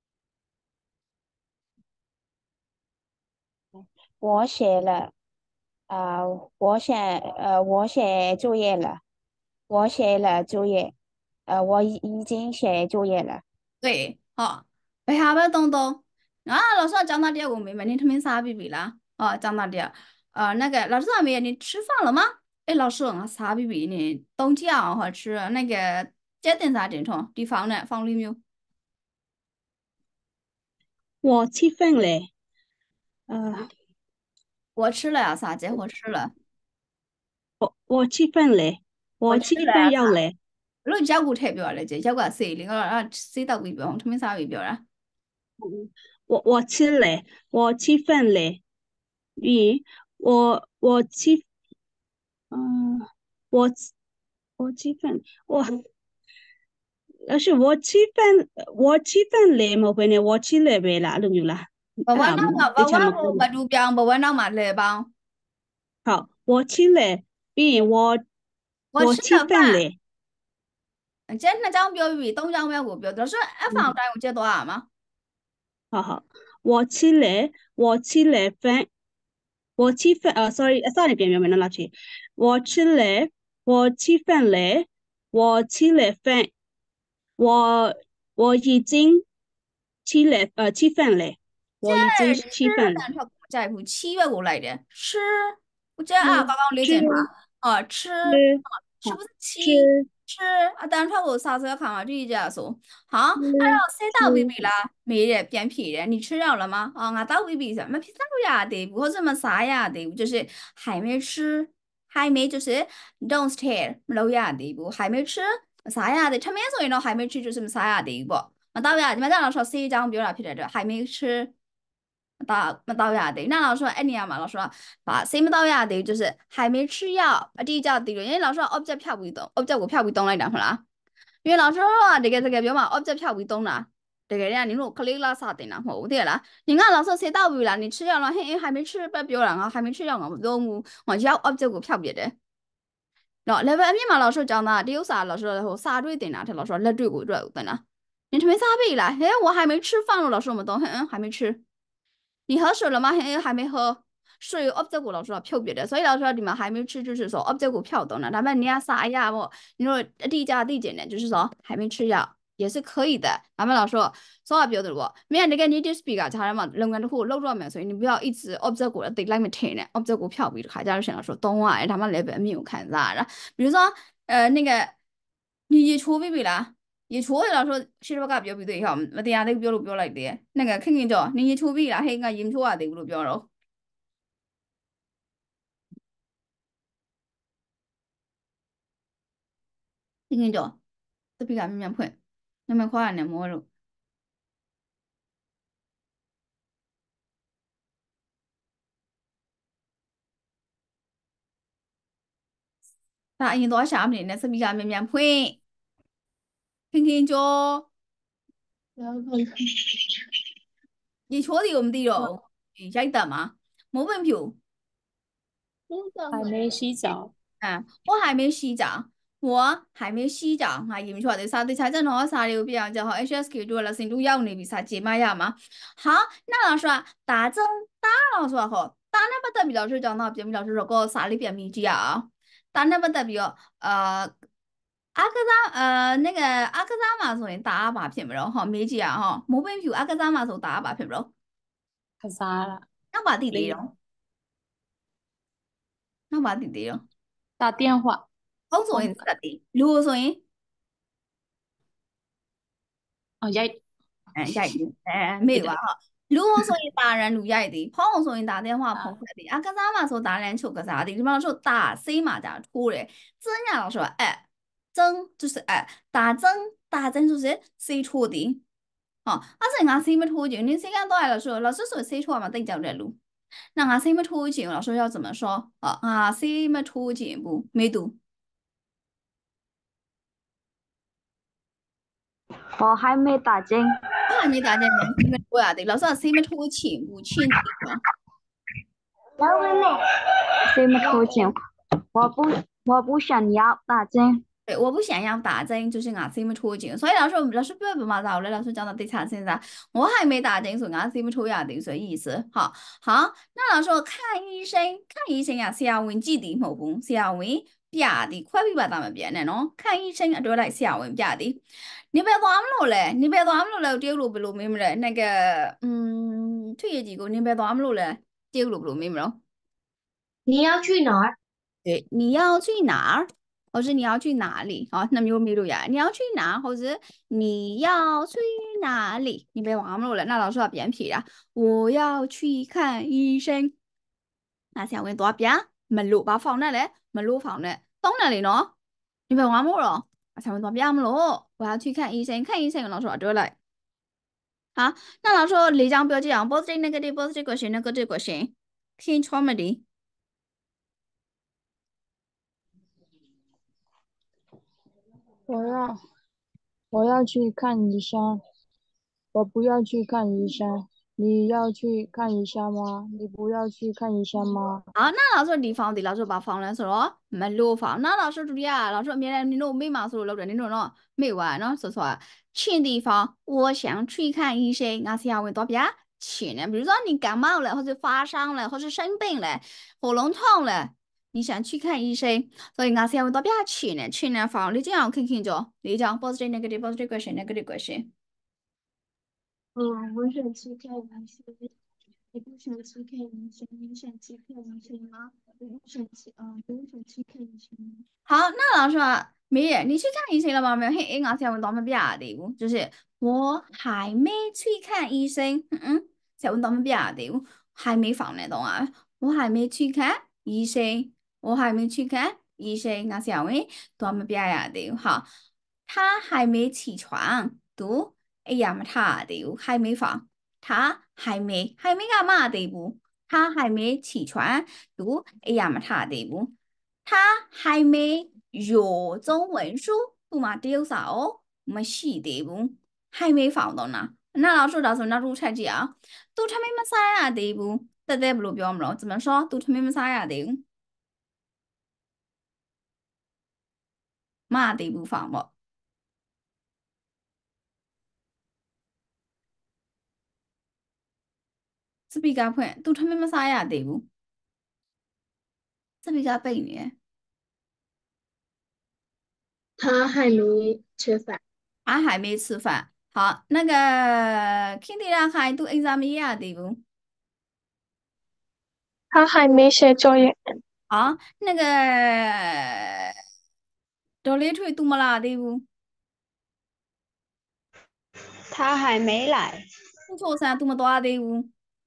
我写了，我写作业了，我写了作业，我已经写作业了。 对，好，背下边东东。啊，老师讲到这个我明白，你他们啥比比啦？哦，讲到这，那个老师还没你吃饭了吗？哎，老师，我啥比比呢？冬季啊，好吃那个这点啥正常？地方呢？放里没有？ 我吃饭了，呃， 我吃了呀，啥子？我吃了。 我吃饭了， 我我吃吃了呀，啥？ 饭要了， 你教过代表了，就教过谁？另外谁到代表？他们啥代表了？ 我吃了，我吃饭了，我吃，嗯、我吃我吃饭，我吃饭了，冇回呢，我吃了呗啦，懂唔啦？ 不玩啊， 那嘛，不你查玩冇回呢？ 不不就变不玩那嘛来吧。 好，我吃了，我吃我吃了饭了， 饭，今天讲标语，东讲标标，就是一放单我接多少嘛？ 好好，我吃了饭，sorry，别别别，那老去，我吃了，我吃饭了，我吃了饭，我我已经吃饭了，我已经吃吃饭了， 单条在乎7月过来的吃，我这刚吃刚理吃解他吃吃是不好是七吃吃单条我啥时候看啊？这一家说好，还吃有谁到未吃必啦？没人变皮的，你吃了了吗？我到未必什么披萨呀的，或者么啥呀的，就是还没吃，还没就是 don't stare 老呀的不，还没吃啥呀的，他们所以呢还没吃就是么啥呀的不。到呀，你们在老说谁张表了皮来着，还没吃。到呀的，那老师说，哎你呀嘛，老师说，谁没到呀的，就是还没吃药，第一叫的，因为老师说 object 票不动，object 股票不动来讲啦，因为老师说这个表嘛，object 票不动啦，这个人你如果 click 啦啥的啦，我对啦，你看老师谁到位了，你吃药了，嘿，还没吃不表了啊，还没吃药我不动，我就要 object 股票别的。然那外面嘛，老师讲的，这有啥？老师说啥对的呢？他老师说那对不对的呢？你他妈啥背了？嘿，我还没吃饭了，老师我们都还没吃。你喝水了吗？还没喝。水 object 股老师说票别的，所以老师说你们还没吃，就是说 object 股票动呢。他们你要啥呀？不，你说第一家第几呢？就是说还没吃药也是可以的。他们老师说啥标的不？没有那个你 speaker 他嘛，人家都会漏着没，所以你不要一直 object 股的对那边听呢。object 股票比还加上说懂啊，他们那边没有看啥的。比如说那个你一出比比啦。一出来说是不个标不对哈，我等下那个标路标来的，那个肯定着，你一出比啦，嘿个验出啊对不路标了，肯定着，这比个面面盘，那么快呢摸着，大印多下面那是比个面面盘，肯定着， 然后一出的我们的哟，你晓得吗？没问题。 还没洗澡。 我还没洗澡，我还没洗澡，验出来的啥的财政和啥的比较就好，HSK 做了深度要你比啥解码呀嘛。好，那老师啊，打针打老师好，打那不代表是讲到比老师说个啥里边秘籍啊？打那不代表那个阿克萨嘛，所以打把片不了哈，秘籍啊哈，冇本票阿克萨嘛，所打把片不了， 可啥了？ 那把弟弟没了，那把弟弟了， 打电话。 好所以是啥的，六所以。 哦，呀， 下一个，没有啊哈。 如果说你打人，撸曳的；跑我说你打电话，跑快的。啊，干啥嘛？说打篮球干啥的？你比说打 C 嘛，打出嘞。真呀，老师说，哎，真就是哎，打针就是 C 出的。哦，啊，是俺 C 没出镜，你 C 看到老师说 C 出嘛，等叫来录。那俺 C 没出镜，老师要怎么说？哦，啊 C 没出镜不？没读。 我还没打针， 我还没打针呢，C 没出呀的。老师说 C 没出镜不？请地方。 谁没出镜？我不，我不想要打针。 对，我不想要打针，就是牙齿没出镜，所以老师不要不嘛到了，老师讲到第三现在，我还没打针，所以牙齿没出牙的，所以意思，好，好，那老师说看医生，看医生呀，是要问几点好不？是要问别的，快比把他们别的喏，看医生啊，都来是要问别的，你不要多阿姆嘞，你不要多阿姆嘞，丢路不路没么嘞，那个，退业几个，你不要多阿姆嘞，丢路不路没么咯。 你要去哪儿？ 对，你要去哪儿，或者你要去哪里？好，那么有没有呀？你要去哪，或者你要去哪里？你别忘了，那老师要变皮了。我要去看医生。那小问多边，门路把放那里，门路放那，到哪里呢？你别忘了。小问多边了，我要去看医生，看医生。老师说这来。好，那老师说你讲不要这样，positive negative positive question negative question，听错没的？ 我要去看医生，我不要去看医生。你要去看医生吗？你不要去看医生吗？ 啊，那老师地方的老师把放了说咯，没路放。那老师注意啊，老师明天你弄没嘛说老着你弄了没完呢，说错。钱地方，我想去看医生，俺是要问多少钱呢？比如说你感冒了，或者发烧了，或者生病了，喉咙痛了，你想去看医生，所以俺是要问多少钱呢？钱呢放，你这样看看着，你讲 positive negative positive question negative question。 我想去看医生。你不想去看医生？你想去看医生吗？我想去看医生吗？ 好，那老师说，没人，你去看医生了吗？没有，嘿，俺想问到们别的，就是我还没去看医生，想问到们别的，还没放那懂啊？我还没去看医生，我还没去看医生，俺想问到们别的，好，他还没起床，读，哎呀嘛他的，还没放，他还没干嘛的不？他还没起床，读，哎呀嘛他的不？他还没阅中文书，读嘛丢少，没洗的不，还没放到呢。那老师到时候那入菜讲，都他没么啥呀的不，在不路标么了？怎么说？都他没么啥呀的，嘛的不放不？这比较笨，都他没么啥呀的不？这比较笨呢， 他还没吃饭。 他还没吃饭。好，那个 Kindy 还读 exam 呀的不？ 他还没写作业。 好，那个周立锤读么啦的不？ 他还没来。 不错噻，读么多的不？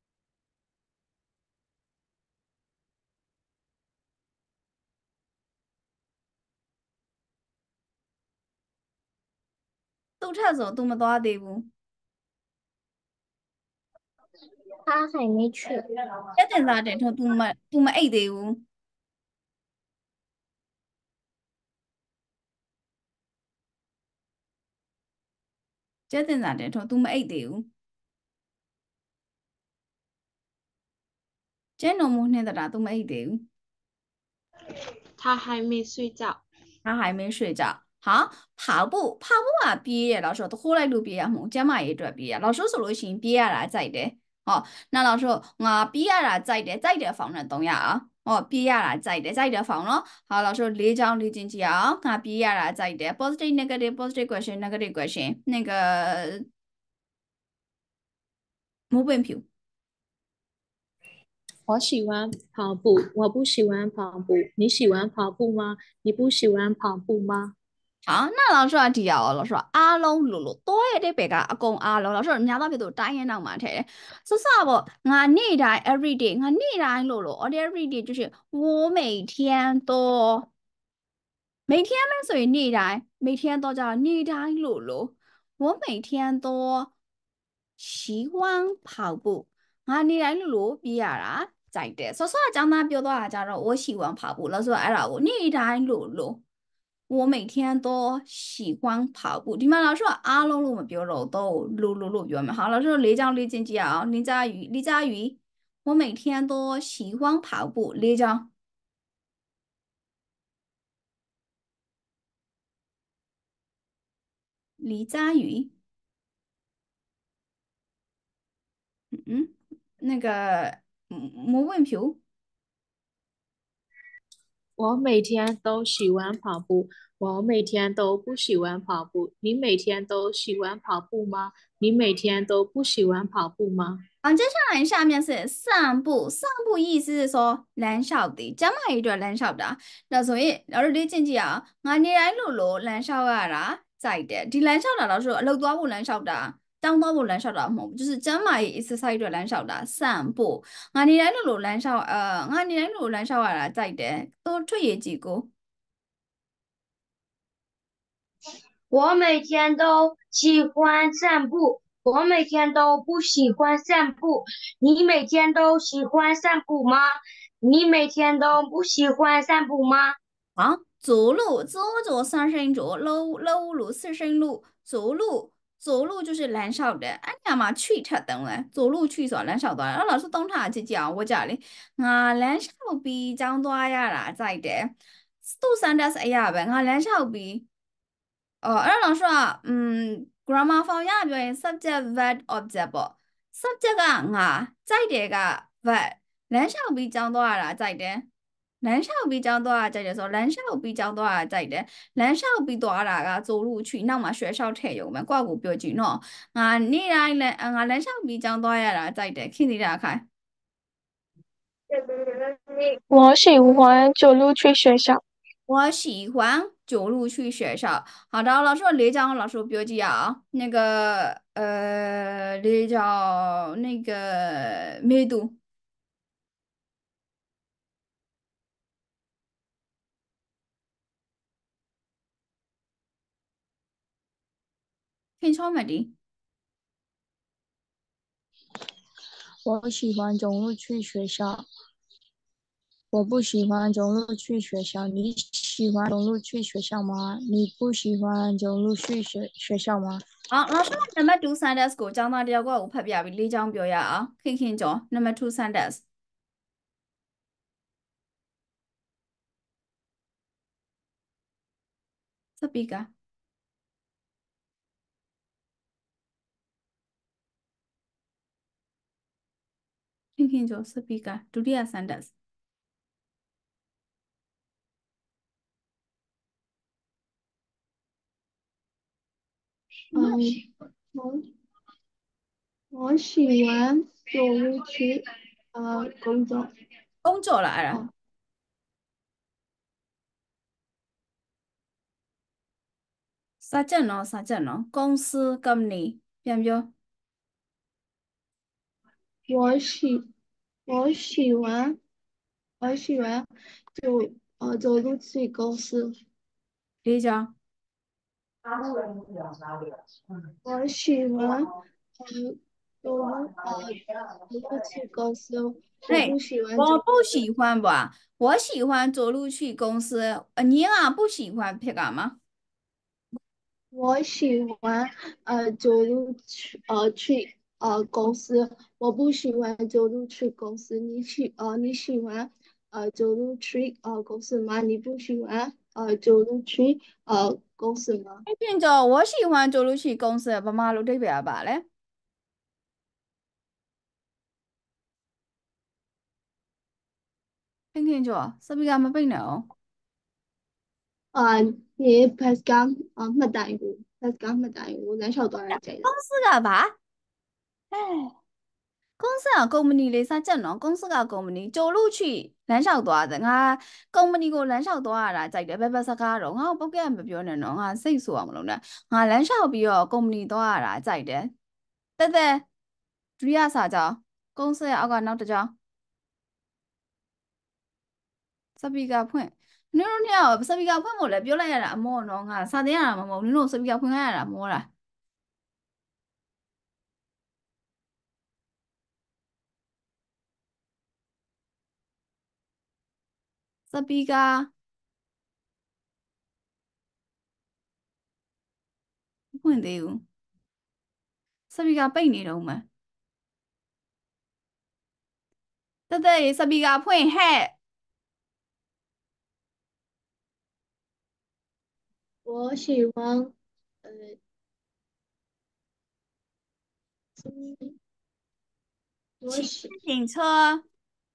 都差走读么多的不？ 他还没去。 这等咋整成读么 A 的不？这等咋整成读么 A 的不？这农么那的啦，读么 A 的不？ 他还没睡觉。 他还没睡着。好，跑步啊，毕业老师都后来都毕业么？这嘛也准毕业，老师说了先毕业了再的。哦，那老师我毕业了再的放那东呀啊。哦，毕业了再的放了。好，老师立章立进去啊，我毕业了再的。positive negative positive question negative question 那个没本票。 我喜欢跑步，我不喜欢跑步。你喜欢跑步吗？你不喜欢跑步吗？ 好，那老师啊，ဒီရ老师啊，အားလုံးလို့လို့多ရတဲ့ဘက်ကအကုန်အားလုံး老师များသောဖြင့်သူတိုင်းရင်တော့မှထဲတယ်စစပေါ့ငါနေ့တိုင်း every day ငါနေ့တိုင်းလို့ every day 就是我每天都每天呢所以နေ့တိုင်း每天都叫နေ့တိုင်းလို့我每天都喜欢跑步ငါနေ့တိုင်းလို့ပြေးရတာကြိုက်တယ်ဆောဆောကကျောင်းသားပြောသွားတာကြတော့我喜欢跑步แล้วဆိုတော့အဲ့ဒါကိုနေ့တိုင်းလို့我每天都喜欢跑步ဒီမှာ老师ကအားလုံးလို့မပြောတော့တော့လို့ပြောမယ်好老师说လေးကြောင်းလေးချင်းကြည့်အောင်林佳瑜我每天都喜欢跑步လေးကြောင်း李佳瑜那个莫问票我每天都喜欢跑步，我每天都不喜欢跑步。你每天都喜欢跑步吗？你每天都不喜欢跑步吗？ 接下来下面是散步，散步意思是说燃烧的，讲嘛一段燃烧的，那所以老师你记唔记啊？我你来路燃烧啊啦，在的，ဒီ燃烧的老师路多不燃烧的，当多不燃烧的，就是讲嘛一次赛一段燃烧的散步，我你来路燃烧，我你来路燃烧啊啦，在的，都出业绩个。 我每天都喜欢散步，我每天都不喜欢散步。你每天都喜欢散步吗？你每天都不喜欢散步吗？ 啊，走路，走三声走，路四声路，走路就是燃烧的，俺家嘛去它等了，走路去所燃烧的，那老师当他去讲我家里，啊，燃烧比讲多呀啦，在的，都三点哎呀呗，啊，燃烧比。အဲ့တော့ဆိုတော့grammar form ရပြောရင် subject verb object ပေါ့ subject ကငါကြိုက်တယ်က verb လမ်းလျှောက်ပြီးကြောင်းသွားရတာကြိုက်တယ်လမ်းလျှောက်ပြီးကြောင်းသွားရကြိုက်တယ်ဆိုတော့လမ်းလျှောက်ပြီးကြောင်းသွားရကြိုက်တယ်လမ်းလျှောက်ပြီးသွားတာက走路去နောက်မှာရွှေလျှောက်ထည့်ရုံပဲကိုယ့်ကိုပြောကြည့်နော်ငါနေ့တိုင်းလည်းငါလမ်းလျှောက်ပြီးကြောင်းသွားရတာကြိုက်တယ်ခင်ဗျာခိုင်我喜欢走路去学校。 我喜欢走路去学校。好的，老师，你讲老师标记啊，那个你叫那个美度，听错没的？ 我喜欢走路去学校。我不喜欢走路去学校。你喜欢走路去学校吗？你不喜欢走路去学校吗？ 好，老师，number two sentence ကိုကျောင်းသားတယောက်ကကိုဖတ်ပြပြီးလေးချောင်းပြောရအောင်ခင်ကျော် number two sentence speaker ခင်ကျော် speaker ဒုတိယ sentence 我喜欢走路去工作。 工作来了。啥证呢？啥证呢？公司 company 变不变？ 我喜我喜欢我喜欢走路去公司。 李讲。 我喜欢走路去公司。我不喜欢我不喜欢吧？我喜欢走路去公司。你啊不喜欢撇干嘛？ 我喜欢走路去公司。我不喜欢走路去公司。你喜欢走路去公司吗？你不喜欢走路去公司吗？ 听着，我喜欢走路去公司，把马路对边吧嘞。听着，是不是咁樣呢？ 你 pass 緊乜大戶？pass 緊乜大戶？兩手多人仔。 公司噶吧？唉， 公司啊，公司里啥讲呢？公司个公司里走路去燃烧多的啊，公司里个燃烧多啦，在这边不是卡容啊，不干不表呢侬啊，谁说啊么侬呢？啊，燃烧比哦，公司里多啦，在的，对对，主要啥着？公司啊个闹得着，啥比个判？你侬听啥比个判冇嘞？表来啦，冇侬啊，啥点啊冇？你侬啥比个判啦？冇啦，啥比个判的哟？啥比个背你了嘛？对对，啥比个判嘿？ 我喜欢呃自我骑喜自行车。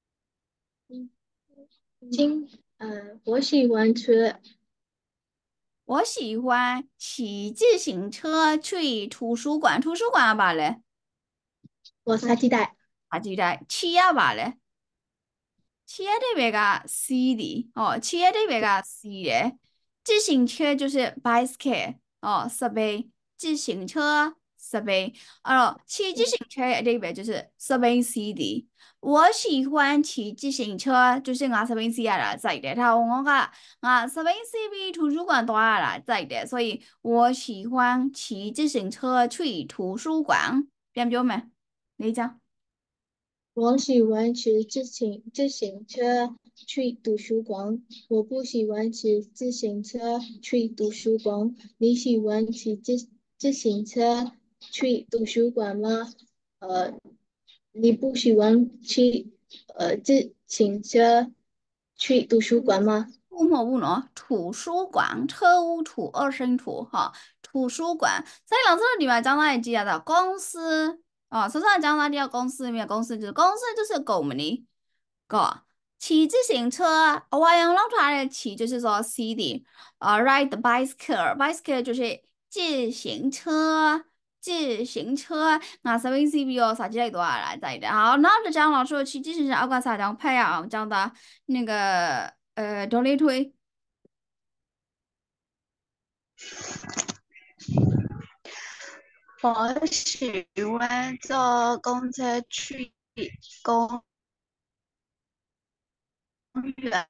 我喜欢吃我喜欢骑自行车去图书馆，图书馆吧嘞， 我啥鸡蛋？ 啊记得骑呀吧嘞，骑呀这边个 C 的哦，骑呀这边个 C 的，自行车就是 bicycle 哦，设备自行车设备，哦，骑自行车这边就是设备 C 的。我喜欢骑自行车，就是我设备 C 啦，在的，他我设备 C 比图书馆多啦，在的，所以我喜欢骑自行车去图书馆，变不变没？你讲。 我喜欢骑自行车去图书馆。我不喜欢骑自行车去图书馆。你喜欢骑自行车去图书馆吗？呃，你不喜欢骑自行车去图书馆吗？ 物么物呢？图书馆，车无图，二声图哈。图书馆，在老师的地方讲哪一句啊？的公司哦，首先讲哪里啊？公司里面公司就是我们的，个骑自行车，我用老出来的骑就是说 C 的，ride bicycle 就是自行车。自行车，那是 V C B 哦，啥之类多啊来在的。好，那就讲老师骑自行车，我讲啥讲拍啊？讲的那个多力推。 我喜欢坐公车去公园。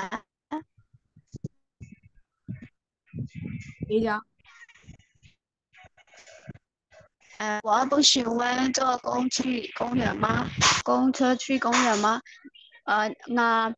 你讲。 我不喜欢坐公车去公园吗？那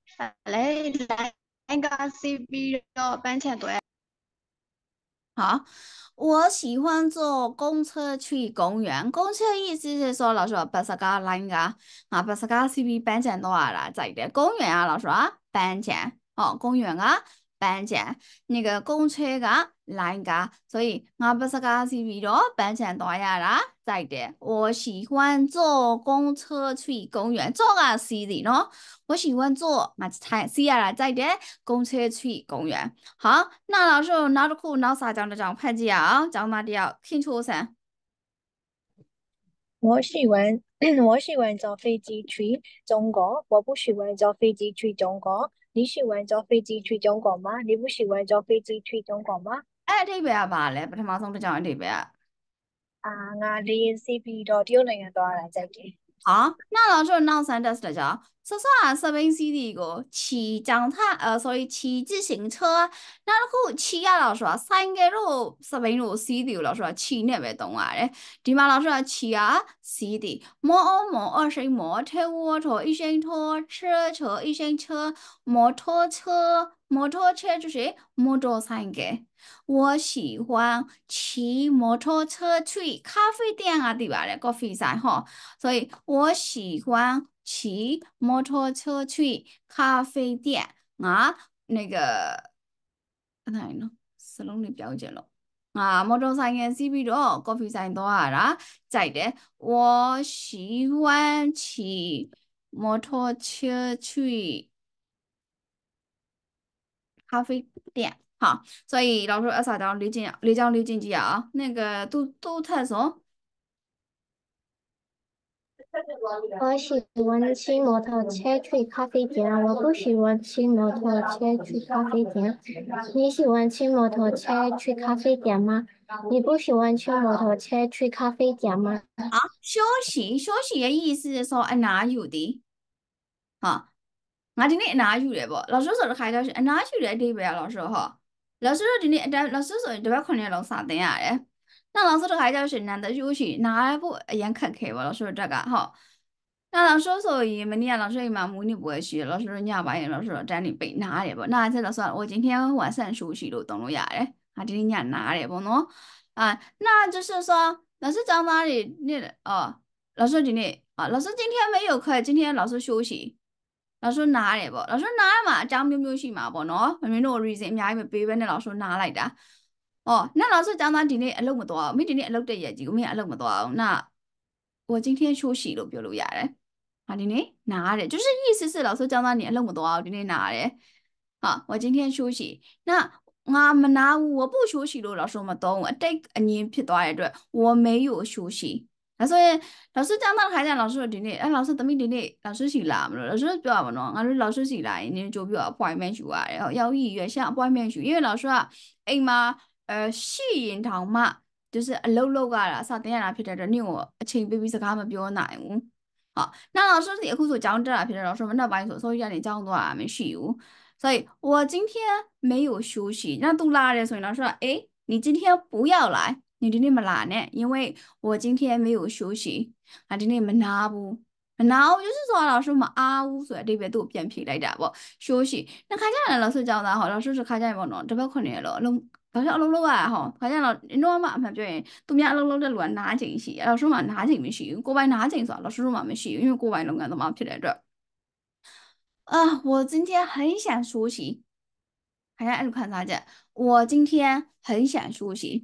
来个 CB 要班钱多呀？ 好，我喜欢坐公车去公园。公车意思是说，老师说巴萨嘎来个啊，巴萨嘎 CB 班钱多少啦？在的公园啊，老师啊，班钱哦，公园啊，班钱那个公车啊来个，所以我巴萨嘎 CB 的班钱多呀啦，在的。我喜欢坐公车去公园，坐个 C 的喏，我喜欢坐嘛，才 C 啦，在的公车去公园。好，那老师拿着裤拿啥讲的讲拍子啊？讲哪里啊？听出噻？ 我喜欢我喜欢坐飞机去中国，我不喜欢坐飞机去中国。你喜欢坐飞机去中国吗？你不喜欢坐飞机去中国吗？ 哎，这边啊吧嘞，不他妈送的讲这边啊。 我哋 CP 多丢两个多来再给。 好，那老师那三的是叫，说啥设备 C 的一个骑脚踏所以骑自行车，那后骑啊老师啊，三个路设备路 C 的老师啊，骑那边动啊嘞，对嘛老师啊，骑啊 C 的，二声摩托一声拖车一声车，摩托车就是摩托三个。我喜欢骑摩托车去咖啡店啊，对吧嘞？coffee 噻哈。所以我喜欢骑摩托车去咖啡店啊，那个，哪呢？斯隆的表姐了啊，摩托三个 CP 多，咖啡三多啊啦，在的，我喜欢骑摩托车去咖啡店。好，所以老师二啥讲刘经济啊，那个都太说。 我喜欢骑摩托车去咖啡店，我不喜欢骑摩托车去咖啡店。你喜欢骑摩托车去咖啡店吗？你不喜欢骑摩托車去咖啡店嗎？ 啊，休息休息的意思是说哪有的啊？我今天哪有的不？老师说的开头是哪有的对不呀？老师哈，老师说今天老师说这边可能老啥等下的，那老师的开头是难得休息，哪不严苛刻不？老师说这个哈。那老师说伊们你老师伊嘛母你不会学，老师说你要把老师说站你背拿的不？那这老师我今天晚上休息了，懂了呀的，啊今天你拿的不喏？啊，那就是说老师讲哪里你哦，老师今天啊，老师今天没有课，今天老师休息。老师拿的不？老師拿嘛，講မျိုးရှိမှာပေါ့နော်။မင်းတို့ reason အများကြီးမပေးဘဲနဲ့老師拿လိုက်တာ။哦，那老師講到ဒီနေ့အလုပ်မသွားဘူး။မင်းဒီနေ့အလုပ်တဲ့ရက်ကြီးကိုမင်းအလုပ်မသွားဘူး။那我今天休息လို့ပြောလို့ရတယ်။啊，ဒီနေ့拿的，就是意思是老師講到你အလုပ်မသွားဘူး，ဒီနေ့拿的。啊，我今天休息。那我唔拿ဘူး，我不休息လို့老師မ懂，အတိတ်အငြင်းဖြစ်သွားတဲ့အတွက်我没有休息。所以老师讲到还讲老师今天，老师等于今天老师是来了，老师表不喏，俺老师是来，你就表 appointment 去啊，然后要预约下 appointment 去，因为老师啊，哎嘛，試驗堂嘛，就是အလုပ်လုပ်ရတာစတင်ရတာဖြစ်တဲ့အတွက်你我အချိန်ပေးပြီးစကားမပြောနိုင်ဘူး။好，那老师အခုဆိုကျောင်းတက်တာဖြစ်တဲ့老师မနောက်ပိုင်း所以让你ကျောင်းသွားတာမရှိဘူး။所以我今天没有休息，那都拉的，所以老师说，哎，你今天不要来。你今天没来呢，因为我今天没有休息，啊，今天没拿不，拿就是说老师嘛啊呜，所以这边都变皮来的不休息。那看见老师教的好，老师是看见不喏，这边可能了，老师老啊哈，看见了，你弄嘛嘛表演，都面老的乱拿进去，老师嘛拿进没去，国外拿进说，老师嘛没去，因为国外弄个都嘛皮来着。啊，我今天很想休息，看见你看啥子？我今天很想休息。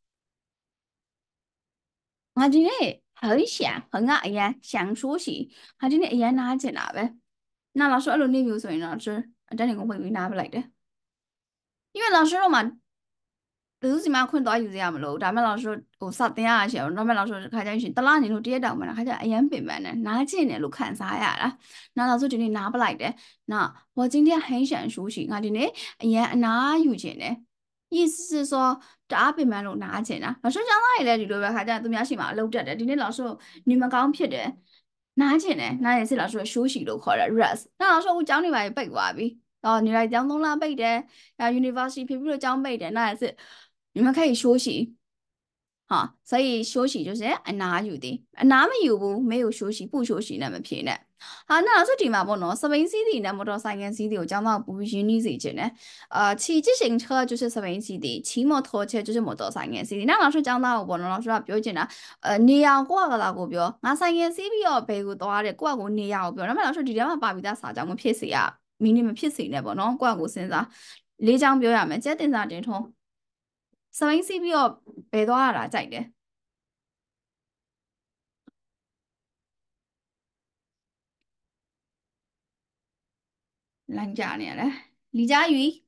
我今天很想很爱呀，想休息。我今天哎呀拿进来呗。那老师二轮那边所以老师真的我会拿不来的，因为老师了嘛，都是嘛困到有这样么咯。咱们老师有啥点啊些，咱们老师开讲是得啦，你都接到嘛，开讲哎呀别嘛呢，拿进来都看啥呀啦？那老师今天拿不来的，那我今天很想休息，我今天哎呀拿有钱的。意思是说，这边嘛路拿钱啊，老师讲哪里来就对吧？看见都没事嘛，路着的。今天老师你们刚撇的拿钱呢，那也是老师休息都可了 rest。那老师我讲你嘛背话呗，哦，你来讲东啦背的，university people 讲背的，那也是你们可以休息。好，所以休息就是拿有的，拿没有不没有休息，不休息那么偏的。好，那老师點嘛不喏？攝影師啲呢，摩托三個 CD 我講到不是你自己呢。騎自行車就是攝影 CD，騎摩托車就是摩托三個 CD。那老師講到不喏？老師話表現啦，你要掛個那個表，我三個 CD 要背個多的掛個你要表。那麼老師直接嘛把比較啥講個撇死啊，明年咪撇死呢不喏？掛個先生，你講表呀咪即係點啥正統？攝影 CD 要背多啦，真嘅。人家呢嘞，李佳瑜，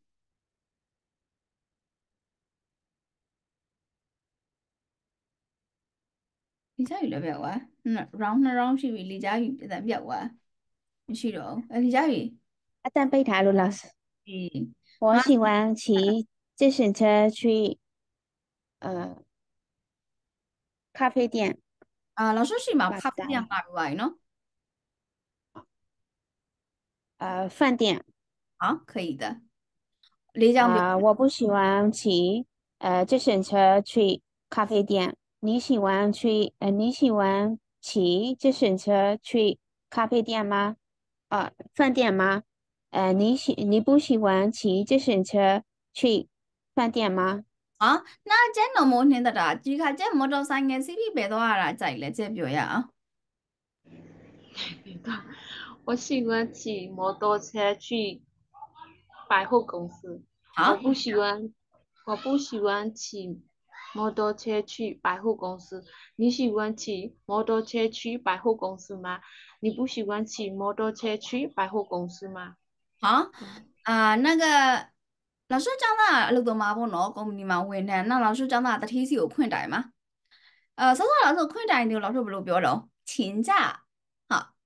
李佳瑜来表啊？round 是李佳瑜在表啊？是的，李佳瑜， 但贝塔卢老师， 嗯， 我喜欢骑自行车去咖啡店。 啊，老师是嘛咖啡店哪位呢？ 饭店。 好，可以的。李佳瑜， 我不喜欢骑自行车去咖啡店。你喜欢骑自行车去咖啡店吗？饭店吗？你不喜欢骑自行車去飯店嗎？ 啊，那真係冇聽得啦，而家真冇到三個 CD 俾到啦，仔咧，即係表呀。 我喜歡騎摩托車去百貨公司。我不喜歡騎摩托車去百貨公司。你喜歡騎摩托車去百貨公司嗎？你不喜歡騎摩托車去百貨公司嗎？ 好，那个老師講到錄到嘛不喏，講你嘛問呢？那老師講到的提示有困難嗎？首先老師困難的老師不如表咯，請假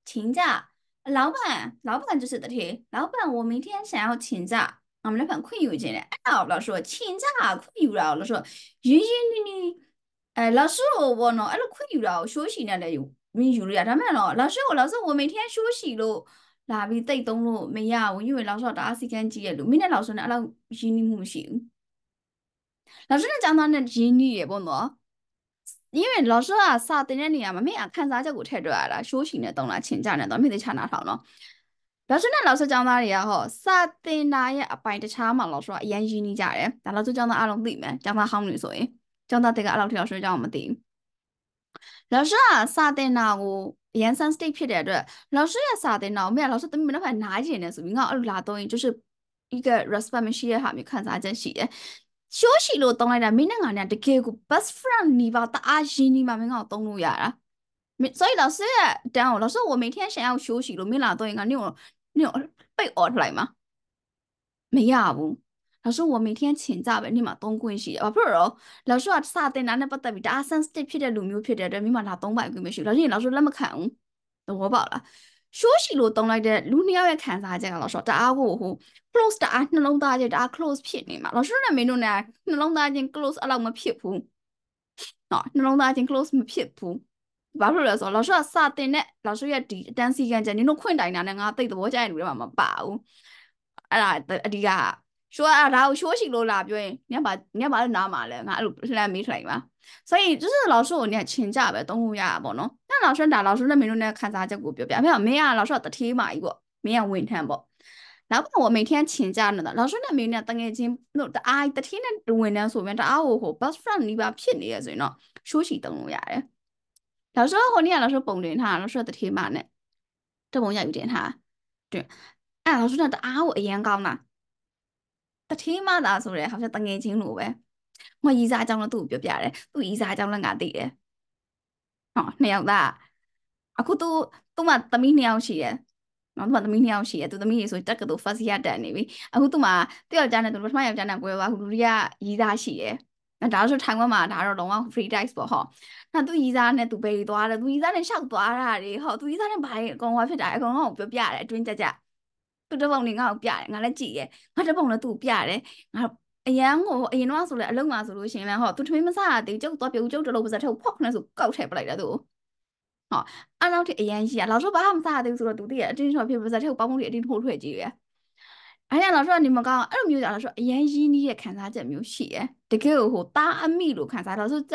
请假。老板就是的题。老板，我明天想要请假。我们老板困有劲嘞。哎，老师请假困有了。老师，允许你，老师我呢，困有了，休息呢的有，允许了呀。他们咯，老师我每天休息咯。那边带动咯，没呀？我因为老师打时间节了，明天老师呢，心里不行。老师呢讲到那心里也不孬。因为老师啊，啥等人呢嘛，没人看啥结果太多了，休息呢，懂了，请假呢，都没得抢那套了。老师呢，老师讲哪里啊？吼，啥等那也摆的差嘛，老师啊，延续你家的，但老师讲到阿龙对面，讲到行里所以，讲到这个阿老老师讲我们对。老师啊，啥等那我延三 step 撇的对，老师也啥等那，我们老师等没那块拿钱的，所以我二拉东西就是一个 respect 系列下面看啥真系的。休息咯，当然啦，没那个呢，这个 best friend 你把大阿西你嘛没搞动路呀啦，没，所以老师也这样，老师我每天想要休息咯，没拿东西啊，你有被熬出来吗？没呀不，老师我每天请假呗，你嘛东关系啊不是哦，老师话啥的男的不得比的阿三 step 撇的路没有撇的，你嘛拿东北关没事，老师那么看，等我饱了。休息咯，当来的路你要看啥子啊？老师打我吼，close 打那弄大就打 close 撇你嘛，老师那没弄呢，那弄大就 close 阿拉我撇铺，哦，那弄大就 close me 撇铺。ဘာဖြစ်လို့လဲဆိုတော့老师ကစာတင်တဲ့老师ရဲ့ဒီတန်းစီကံချက်နင်တို့ခွင့်တိုင်တာနဲ့ငါတိတ်သဘောကျတဲ့လူတွေမှမပါဘူးအဲ့ဒါအဓိက说啊，然后休息咯啦，表演，你要把它拿嘛嘞，俺来没出来嘛。所以就是老师我你请假呗，动物呀不喏。那老师打老师那没有呢，看啥结果表表没啊，老师的题嘛一个没有问题不。然后我每天请假呢，老师那没呢，等于今那的哎的天呢，问呢所谓的啊我和 best friend 你把骗你的所以呢，休息动物呀嘞。老师和你老师蹦点他，老师的题嘛呢，这蹦呀有点他，对，哎，老师那的啊我一样高呢。တထင်းမှသာဆိုရဲဟာပြတငယ်ချင်းလိုပဲငါရီစားအကြောင်းတော့သူ့ကိုပြောပြတယ်သူ့ရီစားအကြောင်းလည်းငါသိတယ်ဟောနှစ်ယောက်သားအခုသူ့မှာသမီးနှစ်ယောက်ရှိတယ်နော်သူ့မှာသမီးနှစ်ယောက်ရှိတယ်သူသမီးတွေဆိုတက်ကတူ first year တက်နေပြီအခုသူ့မှာတယောက်ကြားနဲ့သူပထမယောက်ကြားနဲ့ကိုယ်ပါခုလူတွေကရီစားရှိတယ်ဒါဆိုထိုင်ဝမ်မှာဒါတော့လုံးဝ free dice ပေါ့ဟောနောက်သူရီစားနဲ့သူပဲသွားတယ်သူရီစားနဲ့ရှောက်သွားတာတွေဟောသူရီစားနဲ့ဘာအကောင်ဟာဖြစ်တာအကောင်ကပြောပြတယ်အတွင်းကြကြသူတပုံနေငါ့ကိုပြတယ်ငါလည်းကြည့်ရဲ့ငါတပုံလည်းသူ့ကိုပြတယ်ငါအရန်ကိုအရင်တော့ဆိုလဲအလုံးမှာဆိုလို့ရှိရင်လည်းဟောသူထမင်းမစားသေးကျုပ်တော့ပြုတ်ကျုပ်တလုံးပါစက်ထုတ်ဖောက်နေဆိုကောက်ထည့်ပလိုက်တာသူဟောအဲ့လောက်ထိအရန်ရှိရ老师ဘာမှမစားသေးဘူးဆိုတော့သူတည်းအတင်းချော်ဖြစ်ပါစက်ထုတ်ပေါင်းမှုတွေအတင်းထိုးထွက်ကြည့်ရအဲ့ဒါ老师ကနေမကောင်းအဲ့လိုမျိုး老师အရန်ရင်းနှီးရဲ့ခံစားချက်မျိုးရှိတယ်တကယ်ကိုဟိုတာအမိလို့ခံစား老师叫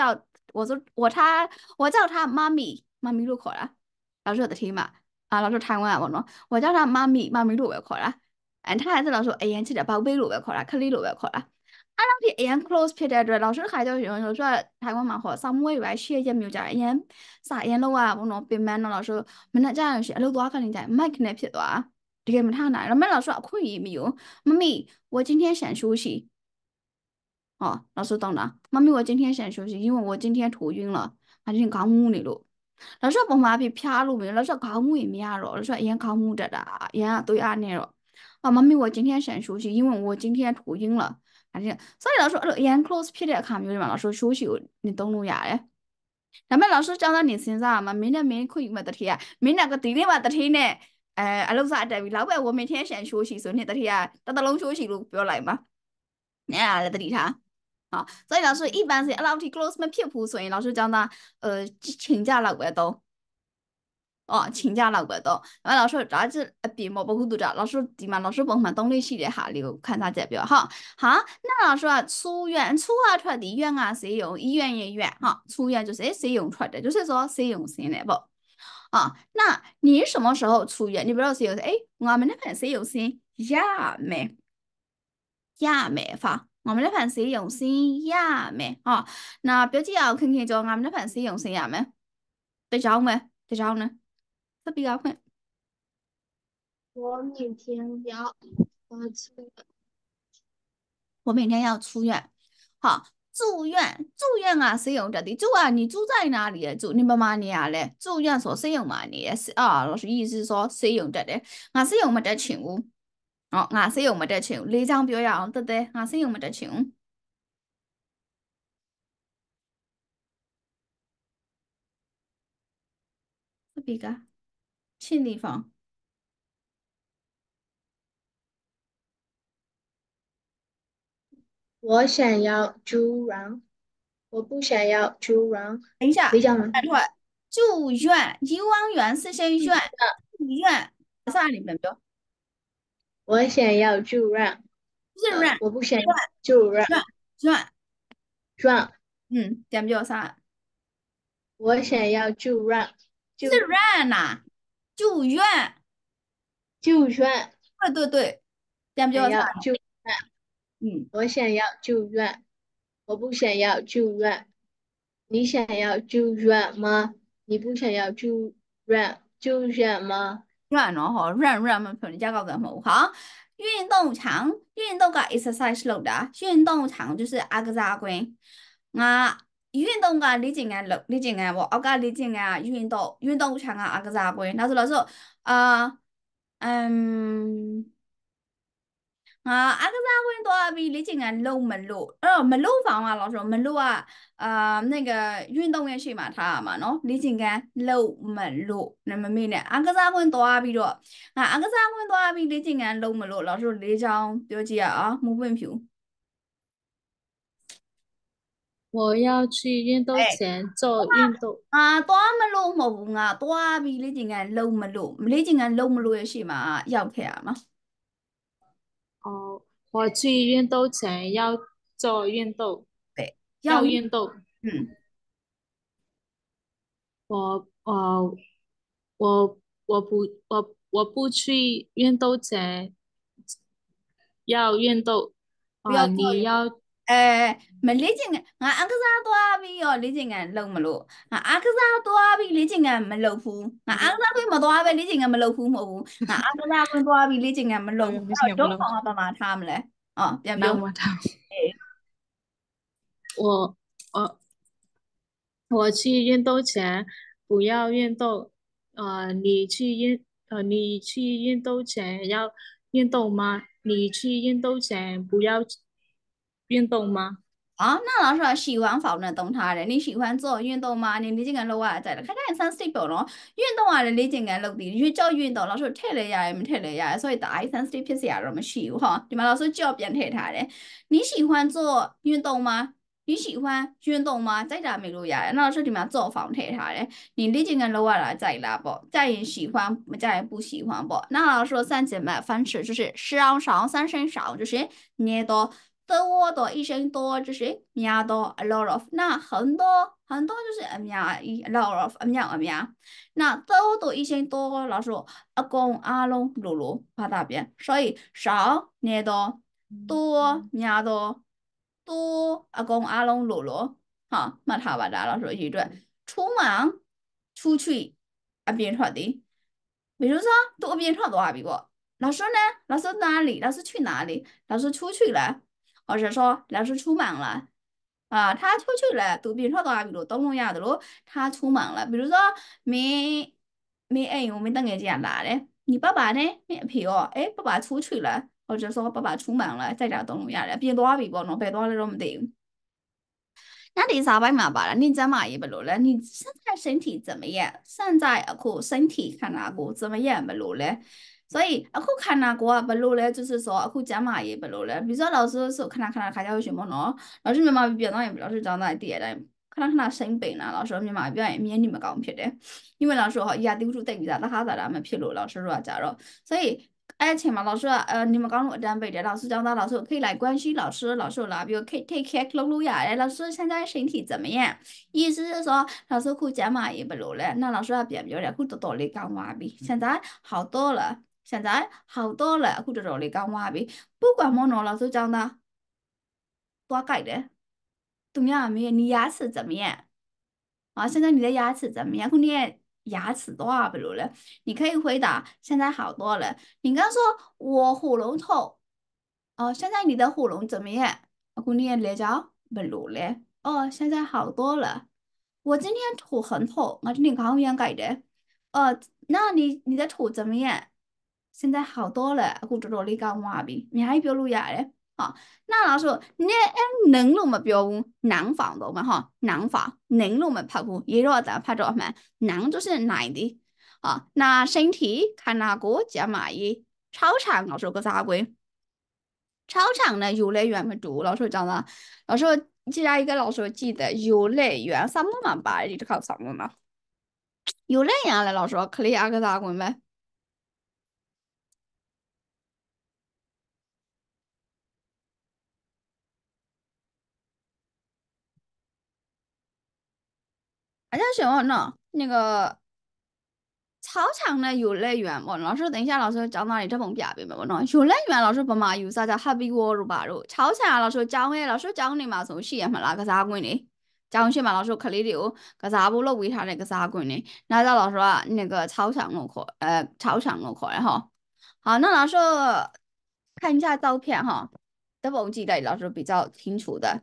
我叫他妈咪လို့ခေါ်တာ老师的题嘛啊老师台湾啊ပေါ့နော်我叫他妈咪လို့ပဲခေါ်တာ他还是老师အရန်ချစ်တယ်ဘောက်ပေးလို့ပဲခေါ်တာခလေးလို့ပဲခေါ်တာအဲ့လောက်ထိအရန် close ဖြစ်တဲ့အတွက်老师ခါကြောင့်有时候台湾မှာဟောဆောင်းမွေးပဲရှေ့ရက်မျိုးကြအရန်စာအရန်လောက်ရပေါ့နော်ပင်မတော့老师မနေ့ကျရင်ရှိအလုပ်သွားခဏကြ mic နဲ့ဖြစ်သွားတကယ်မထနိုင်တော့မဲ့老师အခွင့်အရေးမျိုးမမီ我今天想休息哦老师懂了妈咪我今天想休息因为我今天头晕了还是ခေါင်းမူးနေလို့老师ပုံမှန်အဖြစ်ဖျားလို့မရ老师ခေါင်းမူးရင်မရတော့老师အရင်ခေါင်းမူးတတ်တာအရင်သွေးအားနေတော့妈咪我今天想休息因为我今天头晕了还是所以老师အရင် close ဖြစ်တဲ့အခါမျိုးတွေမှာ老师休息ကိုနေသုံးလို့ရတယ်ဒါပေမဲ့老师ကျောင်းသားနေစဉ်းစားမှာမင်းနဲ့မင်းခွင့်ယူမဲ့တတိယမင်းကဒီနေ့မှတတိနဲ့အလုပ်စားတက်ပြီလောက်ပဲ我每天想休息ဆိုနေတတိယတတလုံး休息လို့ပြောလိုက်မှာအဲ့ဒါလည်းတတိထား好，所以老师一般是老师 close 没撇谱，所以老师讲他请假老怪多，哦，请假老怪多。然后老师这是笔墨包括都着，老师底嘛老师帮忙动力系列下流看他这表哈。好，那老师啊，出院出啊出来的院啊，谁用医院也院哈，出院就是谁用出来的，就是说谁用谁来不？啊，那你什么时候出院？你不知道谁有哎，我们那边谁有谁呀没发。我们那盘使用先呀没哦，那表姐要看看就我们那盘使用先呀没，对照没？对照呢？这比较快。 我每天要出我每天要出院，好，住院啊，使用这里住啊，你住在哪里？住你妈妈你啊嘞？住院所使用嘛你是啊，老师意思说使用这里，我使用没得钱哦。哦，我使用没得錢，你張表揚得的，我使用沒得錢。這邊個？ 新地方。 我想要住院，我不想要住院。 等一下， 可以讲吗？ 看出来，住院，幼儿园是先院，医院啥里面标？ 我想要住院， 不是院， 我不想要住院。 院， 院， 点标啥？ 我想要住院， 是院呐，住院。 住院。 对，点标啥？ 想要住院。我想要住院，我不想要住院。你想要住院吗？你不想要住院吗？ 院咯嗬，run 咪同你加個人冇哈。运动场，运动个 exercise 路的，运动场就是阿个咋关啊？运动个你正眼路，你正眼我个你正眼运动场啊阿个咋关？老师啊，嗯。阿个咋会多啊？比你进啊路门路，门路房嘛，老师门路啊，那个运动员去嘛，他嘛喏，你进啊路门路，那么明呢？阿个咋会多啊？比着阿个咋会多啊？比你进啊路门路，老师你张标记啊，冇本票。 我要去运动前做运动。 多门路冇啊，多比你进啊路门路，你进啊路门路也是嘛，要开嘛。 哦，我去运动前要做运动。 对， 要运动。我我不去运动前要运动。你要咪你正嘅，阿个啥多啊比哦，你正嘅路唔路？阿个啥多啊比你正嘅咪路虎？阿个啥比冇多啊比你正嘅咪路虎冇虎？阿个啥比多啊比你正嘅咪路虎？都講阿爸媽貪咧，哦，點樣？ 我我去运动前不要运动。你去运动前要运动吗？你去运动前不要运动吗？ 那老师喜欢放那动態咧，你喜歡做運動嗎？你正嘅路啊，在啦，看看sensitive 咯，運動啊，你正嘅路啲，越做運動，老師睇你呀，唔睇你呀，所以大 sensitive 些咁少哈，點解老師教別人睇他咧？你喜歡做運動嗎？你喜歡運動嗎？在家沒路呀，那老師點樣做放睇他咧？你正嘅路啊啦，在啦不？在人喜歡，在人不喜歡不？那老師三姐妹方式就是少三聲少，就是捏到。多多一声多就是များ多 a lot of， 那很多就是များ一 lot of များ，那多一声多老师阿公阿龙鲁鲁怕大便，所以少捏多多များ多阿公阿龙鲁鲁，好，那他把大老师一对，出门出去啊变出的，比如说多变出多少比过。老师呢？老师哪里？老师去哪里？老师出去了。或者说老师出门了他出去了，都变成多比如东东亚的咯，他出门了。比如说我没等人家来嘞，你爸爸呢？没陪哦，爸爸出去了，或者说爸爸出门了，在家东东亚了，变多比不喏，变多了都没得。那第三摆嘛吧了，你怎么也不录了？你现在身体怎么样？现在身体看哪个怎么样不录了？所以看哪个不录了，就是说怎么也不录了。比如说老师说看有什么呢？老师没嘛表扬也老师讲那点的，看生病了，老师没嘛表扬免你们讲撇的，因为老师也丢出等于啥，他咱们撇录，老师说假如，所以。请嘛，老师你们刚我这样背的，老师讲到老师可以来关心老师，老师啦，比如可以 take care 录录呀，老师现在身体怎么样？意思是说，老师哭讲嘛也不录了，那老师要变不了，哭多多的讲话比，现在好多了，哭多多的讲话比，不管么呢，老师讲的多改的，同样没有你牙齿怎么样？现在你的牙齿怎么样？你牙齿多少不录了？你可以回答现在好多了。你刚说我喉咙痛，现在你的喉咙怎么样？你也来着不录了。现在好多了。我今天头很痛，我今天刚养改的。那你的头怎么样？现在好多了。我知道你讲话比，你还表录牙嘞。那老師，你能路咪標能房到嘛？能房能路咪拍過，也就咱拍咗咩？能就是奶的， 好，那身体看哪个加蚂蚁？操场老师个啥鬼？操场呢？游乐园没读，老师讲的，老师记下一个，老师记得游乐园啥么嘛吧？你这考啥么嘛？游乐园嘞，老师可以阿个啥鬼没？大家喜欢呢？那个操场呢？游乐园我老师等一下，老师讲哪里这本表没？我弄游乐园老师不嘛有啥叫 Happy World 吧？操场老师讲诶，老师讲你嘛从细嘛那个啥鬼呢？讲些嘛老师可以留个啥不落为啥那个啥鬼呢？那叫老师啊，那个操场路口操场路口哈。好，那老师看一下照片哈，这本记得老师比较清楚的。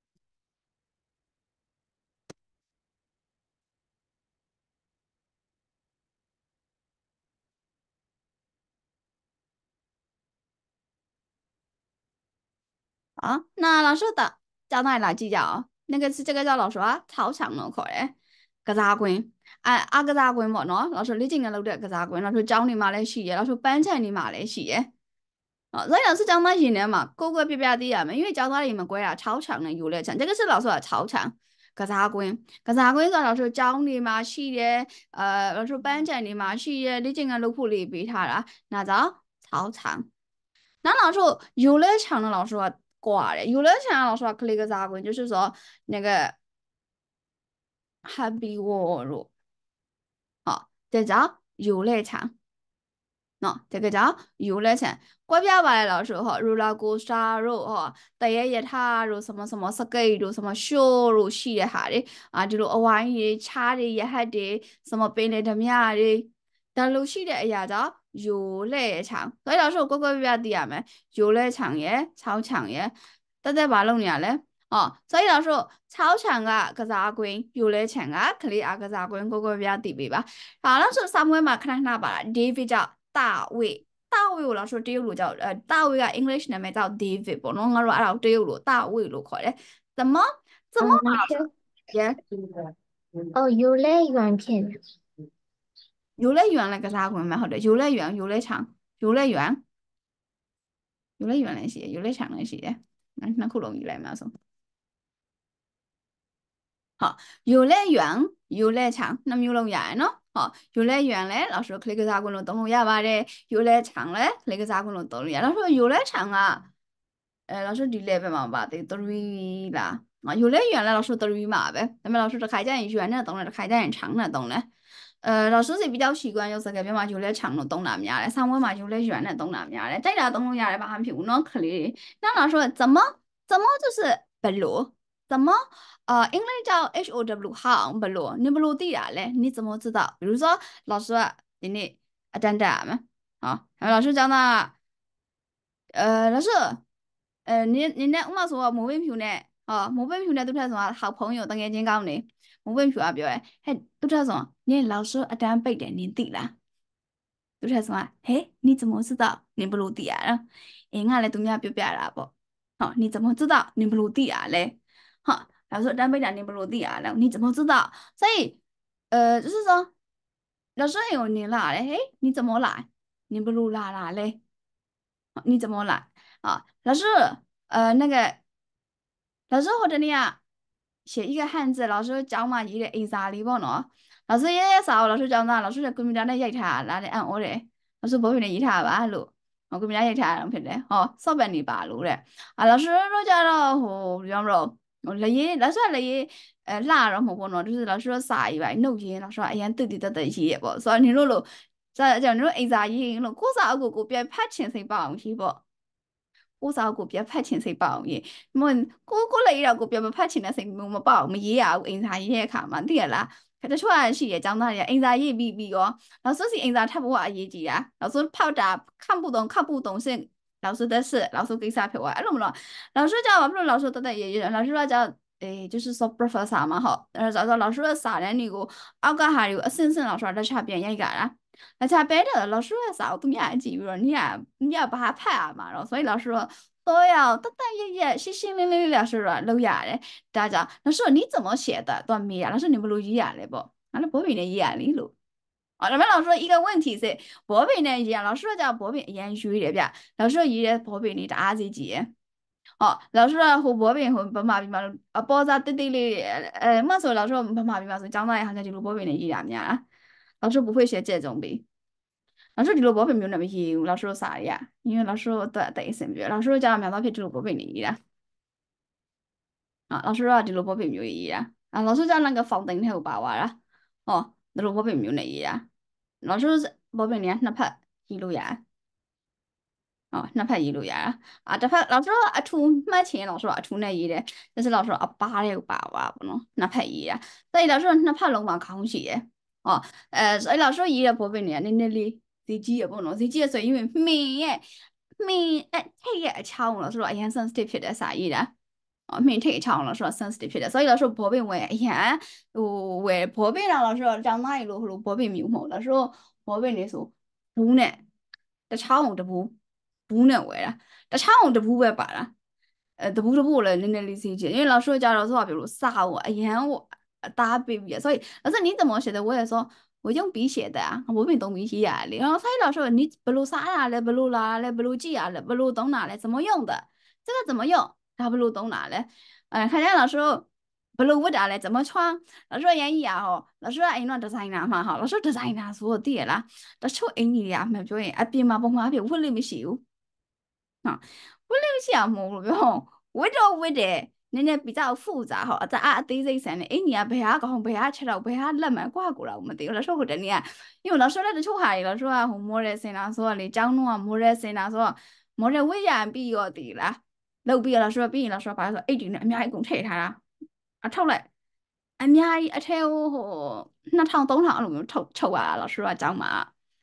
啊，那老师的叫哪来记讲？那个是这个叫老师啊，操场路口的，个啥鬼？个啥鬼么喏？老师你今个录的个啥鬼？老师教你马来西亚，老师搬成你马来西亚。啊，所以老师讲那些年嘛，个个别别的呀嘛，因为教那里面贵啊，操场的游乐场，这个是老师的操场。个啥鬼？个啥鬼？个老师教你嘛去的，老师搬成你嘛去的，你今个录铺里比他了，那叫操场。那老师游乐场的老师话挂的，游乐场的老师话可以个啥鬼？就是说那个 Happy World，好，这叫游乐场。喏，这个叫游乐场。国标话的老师哈，如那个啥路哈，第一日他如什么什么设计如什么小路系列下的啊，就如玩的、差的、也还的，什么变的怎么样的，但路系列也叫游乐场。所以老师个个别的呀么，游乐场耶、操场耶，都在马路呢嘞。哦，所以老师操场啊，个啥鬼？游乐场啊，可以啊个啥鬼？个个别的对吧？啊，老师三位嘛，看那吧，David 叫大卫。大卫我老师丢路叫大卫啊，English 呢咪叫 David，不侬我说啊丢路大卫路快嘞，怎么嘛老师？耶， 哦，游乐园片。 游乐园那个啥鬼蛮好的，游乐园、游乐场、游乐园、游乐园那些，游乐场那些，那可容易来嘛说。好，游乐园、游乐场，那么游乐园呢？好，游乐园嘞，老师可以个啥个弄动物呀吧的，游乐场嘞，那个啥个弄动物呀？老师游乐场啊，老师第二遍嘛吧，得多瑞啦。啊，游乐园嘞，老师多瑞嘛呗。那么老师的开展园呢，动了，开展场呢，动了。老师是比较习惯有时候边嘛游乐场了东南亚嘞，上回嘛游乐园嘞东南亚嘞，这俩东南亚嘞把含皮呢可以。那老师怎么就是不录？怎么英文叫 HOW 好不录？你不录地啊嘞？你怎么知道？比如说老师给你等等嘛，啊，老师讲的，老师，你那我说没问题呢，哦，没问题呢，都是什么好朋友等眼睛讲的，没问题啊，表哎，嘿，都是什么？你老师等背点年底了，都是什么？嘿，你怎么知道你不录地啊？哎，俺来东亚表表了不？好，你怎么知道你不录地啊嘞？好。老师单背两年不落地啊，然后你怎么知道？所以，就是说，老师有你来嘞，嘿，你怎么来？你不录啦嘞？你怎么来？啊，老师，那个，老师或者你啊，写一个汉字，老师教嘛一个 A 啥里不喏？老师也啥？老师教那，老师在公屏上那一查，那里按我嘞，老师不会那一查吧路？我公屏上一查，啷的？哦，少半年吧路嘞。啊，老师都讲了，哦，比方说。我来也，老师来也，拉了么不喏，就是老师说啥一万弄些，老师说哎呀，对些不，所以你露，这叫你说哎啥嘢，露，过啥个别拍钱谁包去不？过啥个别拍钱谁包嘢？么过来了个别不拍钱的谁么包么嘢啊？哎啥嘢看嘛对啦。他说完是也讲到呀，哎啥嘢比哦，老师是哎啥他不话业绩啊，老师泡茶看不懂是。老师的事，老师给啥票啊？弄不弄？老师讲嘛，不是老师都在也，老师说讲，就是说 professor 嘛好，老师说啥呢？那个阿个还有深老师在下边也干啦，那下边的老师说啥我都没记住，你也把他拍啊嘛，然后所以老师说都要等也淅淅沥沥老师说录下来，大家老师说你怎么写的？段米啊？老师你不录语言了不？俺那不会那语言里录。 那么老师说一个问题是波比呢一样，老师说叫波比延续的边，老师说一个波比你打自己。老师说和波比和不麻痹嘛，爆炸对对的，么时候老师说不麻痹嘛，说将来好像就录波比的一样呀。老师不会写这种的，老师你录波比没有那么严，老师说啥呀？因为老师说对什么？老师说叫苗到片就录波比的一样。老师说就录波比没有意义啊。老师叫那个房顶头把娃啦。那录波比没有意义啊。老师说波比呢，哪怕一路呀。哪怕一路呀。这怕老师说出买钱，老师说出那一的，但是老师说扒了个把娃不能，哪怕一呀。所以老师说哪怕龙马康熙。所以老师说一的波比呢，那里自己也不能，自己也是因为命太也强了，是吧？也 sensitive 的啥意的。命太长了，是吧 sensitive 的，所以老师波比为呀，为波比让老师长大一路路波比面目，老师波比那时候不能，这长的不能为了，这长的不为罢了，都不了，那理解，因为老师教老师话，比如杀我，我打 baby，所以老师你怎么写的？我也说我用笔写的啊，我没动笔写啊，然后所以老师说你不如杀哪里，不如哪里，不如记啊，不如懂哪里，怎么用的？这个怎么用？他不如懂哪嘞？看见老师不如我哪嘞？怎么穿？老师说演绎啊，老师说哎，那 designer 嘛，老师 designer 所有的啦，但是演绎啊，没做演，边嘛不嘛边，我里面少，我里面少冇了，我的，那比较复杂在对这上呢，你啊，别下讲，别下吃了，别下冷嘛，挂过来，我们对老师或者你啊，因为老师那就出海了，说啊，红莫的谁那说你讲弄啊，莫的谁那说，莫的为人必要的啦。lâu bây giờ là sao bây giờ là sao phải rồi ấy chuyện này em ai cũng thể thà là thâu lại em ai theo hồ nó thâu tốn họ luôn thâu thâu là sao chẳng mà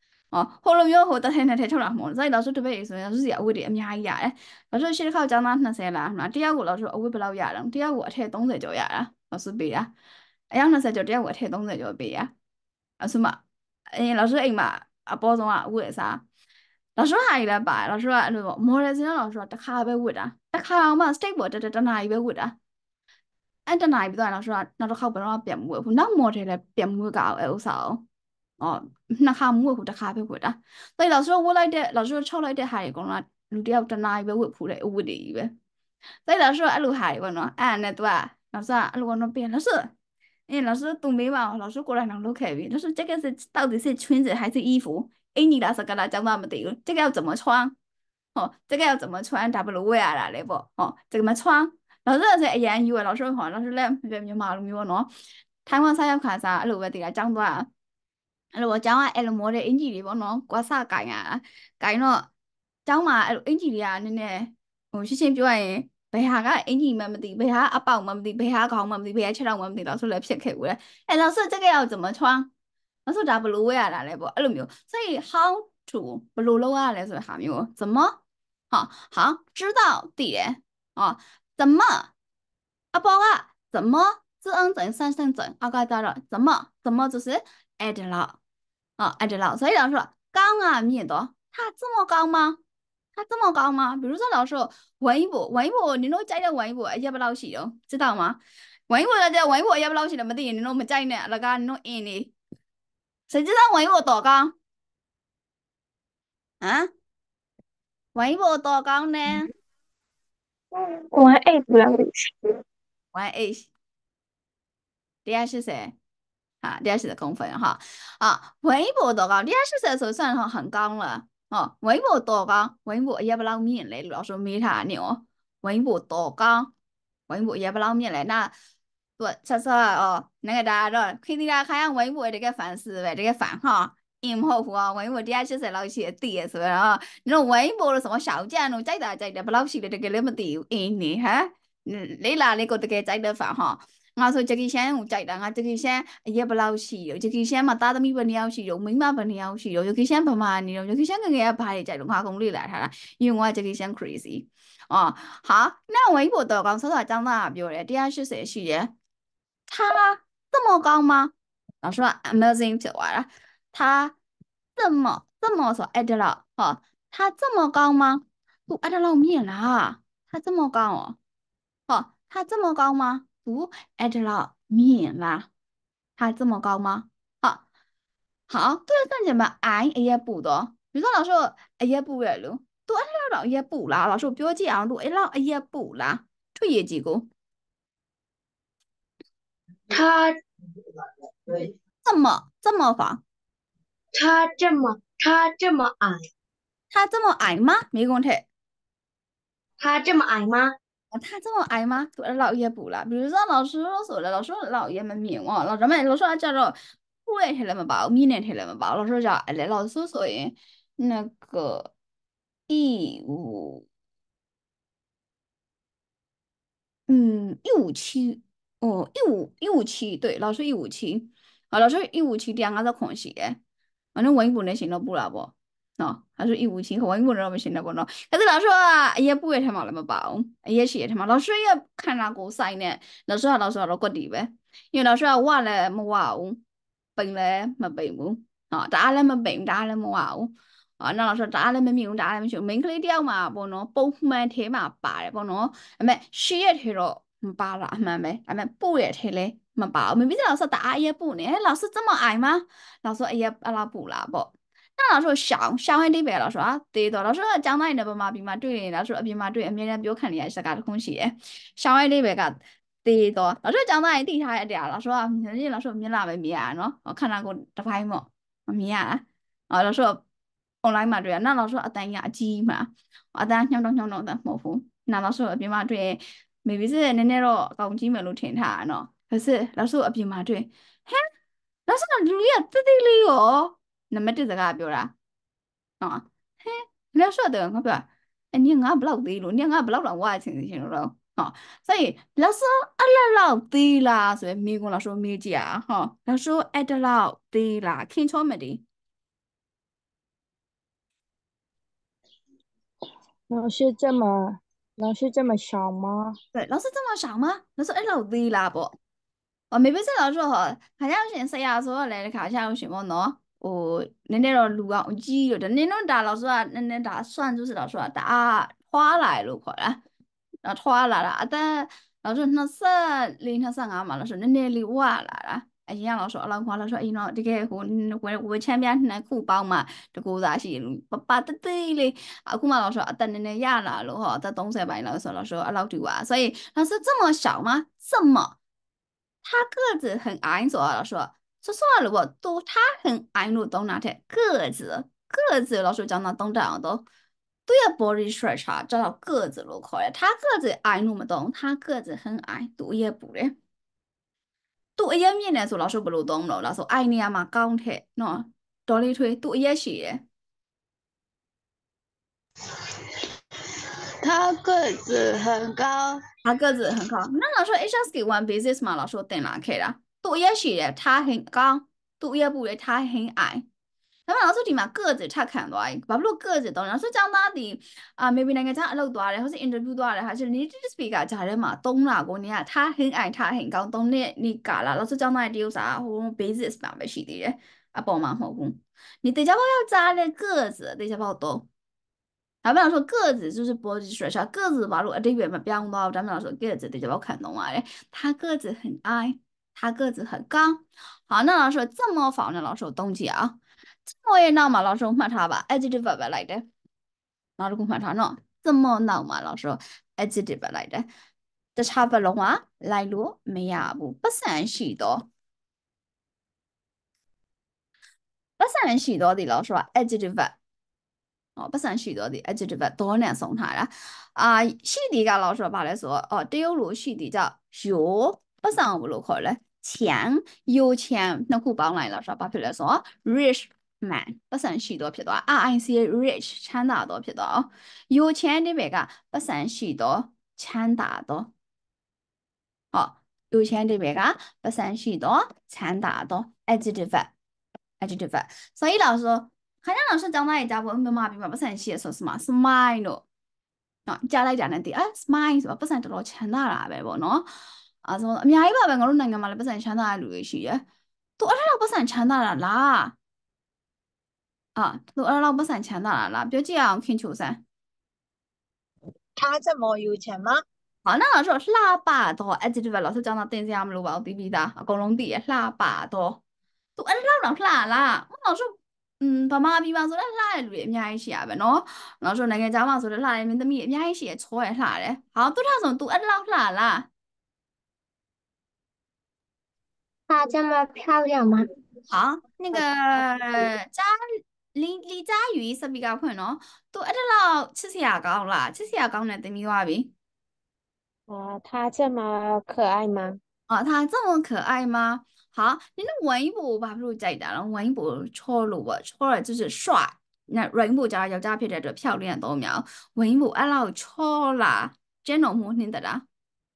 hồ lâu nhớ hồ ta thấy này thấy thâu là một giai đó số tôi bây giờ là gì ở đây em ai vậy là số chỉ khâu chẳng nó sẽ là第二个老师我不老呀了第二个贴东西就呀了老师别呀哎呀那是就第二个贴东西就别呀是嘛老师哎嘛包装我也啥老师还来吧，老师说，莫来先老师说，他被误的，他嘛 stable 这哪一被误的，这哪一段老师说，那都考不上编误，那莫这来编误搞有少，那考误他被误的，所以老师说我来的，老师说抽来的还讲了，路掉这哪一被误的误的一个，所以老师说路还讲了，那对吧？老师啊，路那边老师。老师东北嘛，老师过来让都可以。老师这个是到底是裙子还是衣服？你那是跟他讲那么对，这个要怎么穿？这个要怎么穿？W 呀啦，那不？这个么穿？老师是哎呀，以为老师好，老师嘞，别马路有喏。台湾啥要看啥，路个地个讲多啊。路讲啊，模的英语里不喏，刮啥改呀？改喏，讲嘛，英语里啊，那之前表演。ไปหาก็ไอ้นี่มันดีไปหาอาเป่ามันดีไปหาของมันดีไปหาเชลล์มันดี老师来撇开我嘞，老师这个要怎么穿？老师咋不รู้呀？来不，路没有，所以 how to 不รู้了啊？来所以还没有怎么？好，知道点怎么？包怎么？自恩整三声整，个到了怎么就是 add 了add 了，所以老师说高啊，面的，它这么高吗？他这么高吗？比如说老师文一博，你弄摘的文一博要不老师哦，知道吗？文一博的文一博要不老师的么的，你弄么摘呢？那个你弄印的，谁知道文一博多高？文一博多高呢 1 là ？1 第二是谁？第二是的公分哈。文一博多高？第二是的时候算很高了。文一博多高？文一博要不老面嘞，老师没他呢哦。文一博多高？文一博要不老面嘞，那对，那个大家都肯定大家看文一博这个饭是呗，这个饭哈。唔好乎文一博第二是老师第是吧？那文一博的什么小将no，再大不老师的这个那么地呢哈？你哪里个这个在的饭哈？说这个先我在的，这个先也不老实哟，这个先嘛打的米不了实哟，米嘛不了实哟，这个先不嘛呢哟，这个先跟人家排在龙华公里来哈，因为我这个先 crazy 好，那我一波多高，说到长大比如嘞，第二是谁是的？他这么高吗？老师说 amazing 就完了，他这么说 add 了他这么高吗？不 add 了面了，他这么高他这么高吗？不 add 了面啦，他这么高吗？ 好，对了，那什么俺也补的，比如说老师也补了咯，都按照老也补啦，老师表姐啊都按照也补啦，这也几个， 他这么方， 他这么矮， 他这么矮吗？没问题。 他这么矮吗？ 他这么矮吗？对老爷补了，比如说老师说了，老师老爷们命哦，老师叫做不会听了么吧，明年听了么吧，老师叫哎来老师所以那个157，157哦，157对，老师一五七，啊，老师一五七两个在空隙诶，反正文本的行了不了不。喏，他说157和文本人们行了不喏，可是老师啊，也不会他妈那么包，也是他妈，老师也看那个赛呢，老师个地呗，因为老师啊话了没话哦，病了没病哦，啊，打了没病，打了没话哦。啊，那老师打了没命，打了没命，命可以掉嘛，不喏，不满天嘛，罢了不喏，没事业天了。罢了，没，不也天嘞，没罢，没比老师打也不呢，老师这么矮吗？老师也阿拉不啦不。那老师小孩那边老师啊，对的，老师讲那的不嘛，比嘛对，老师比嘛对，明天比我看你还是干的空气，小孩那边个对的，老师讲那地下一点，老师啊，你老师明哪没明啊喏，我看那个打牌么，明啊，啊老师 online 嘛对，那老师啊等下机嘛，啊等响动的模糊，那老师比嘛对，没必是那咯，搞机没路听他喏，可是老师比嘛对，嘿，老师那路也这里哦。那么这个表啦，啊，嘿，你要说的，我表，哎，你俺不老对了，你俺不老让我听了，啊，所以老师阿拉老对啦，所以美国老师没讲哈，老师爱的老对啦，听错没的？ 老师这么老师这么少吗？ 对，老师这么少吗？老师爱老对啦不？哦，没必是老师哈，好像是谁呀说来看一下有什么呢？哦，那个录啊，记有的那种打老师啊，那打算就是老师啊打花来了快了。啊，拖来了，但老师那是凌晨3嘛，老师那里哇来了，哎呀，老师老话老师，哎喏，这个我前边那库包嘛，这个啥是爸的对嘞，啊，库嘛老师啊，等那呀了，然后在东西吧，老师啊老对哇，所以老师这么小吗？这么，他个子很矮，说老师说实话，如果都他很矮，路都拿铁个子，老师讲到东大都。对呀，body stretch 啊，找到个子都可以。他个子矮那么多，他个子很矮，都也不嘞。都也面来说，老师不劳动了，老师矮你嘛高铁，喏，道理推都也是的。 他个子很高， 他个子很高。那老师 HSK one basis 嘛，老师定哪去了？都也是的，他很高，都也不的，他很矮。那么老师听嘛个子差看多哎，把不个子懂。老师讲哪里啊？maybe 那个讲老多嘞，或是 interview 多嘞，还是你这 speaker 讲的嘛？懂哪个你啊？他很矮，他很高，懂你搞了。老师讲哪里有啥？我 basis 嘛没是的，啊帮忙好不？你等下我要扎的个子，等下帮我懂。咱们老说个子就是 body structure，个子吧，如果这边嘛，比方说咱们老说个子，等下我看懂啊嘞。他个子很矮，他个子很高。好，那老师这么放呢？老师动机啊。这么也闹嘛，老师我骂他吧，adjective 来的，老师我骂他喏，这么闹嘛，老师 adjective 来的，这差不多话来路没呀不算许多，不算许多的老师话 adjective 哦，不算许多的 adjective 多难送他了啊，许的个老师把来说哦，第二路许的叫有，不算不路口了，钱有钱那苦帮来老师把出来说 rich。man 不算许多撇多，RIC rich 钱大多撇多哦，有钱的别个不算许多，钱大多，哦，有钱的别个不算许多，钱大多，adjective，adjective，所以老师，好像老师讲那一家我们嘛比嘛不算写说什么 smile，啊，加来讲的第啊 smile 是吧？不算得到钱大了呗不喏，啊什么，咪还一把呗我都能干嘛了？不算钱大路去，都二老不算钱大了啦。啊，都二老不算钱的了，表姐啊，看球噻。 他这么有钱吗？ 好，那老师喇叭多，哎，这句话老师讲到等下我们录包对比的，公龙底喇叭多， သူအဲ့လောက်တော့လှလားနောက်ဆိုဗမာပြည်မှာဆိုတော့လှတဲ့လူတွေအများကြီးရှိရပဲနော်နောက်ဆိုနိုင်ငံခြားမှာဆိုတော့လှတယ်မင်းသမီးအများကြီးရှိရချောရလှတယ်好သူထားဆိုသူအဲ့လောက်လှလား她这么漂亮吗？ 好那个嘉李佳瑜စပီကာဖွင့်နော်သူအဲ့လောက်ချစ်စရာကောင်းလားချစ်စရာကောင်းတဲ့သမီးသွားပြီ他这么可爱吗？ 他这么可爱吗？好，你那文一博ဘာဖြစ်လို့ကြိုက်တာလဲ文一博ချောလို့ပေါ့ချော了就是帅那文一博加ယောက်ျားဖြစ်တဲ့အတွက်漂亮တော့မြောက်文一博အဲ့လောက်ချောလားကျင်းတော်မှုနှင်းတလား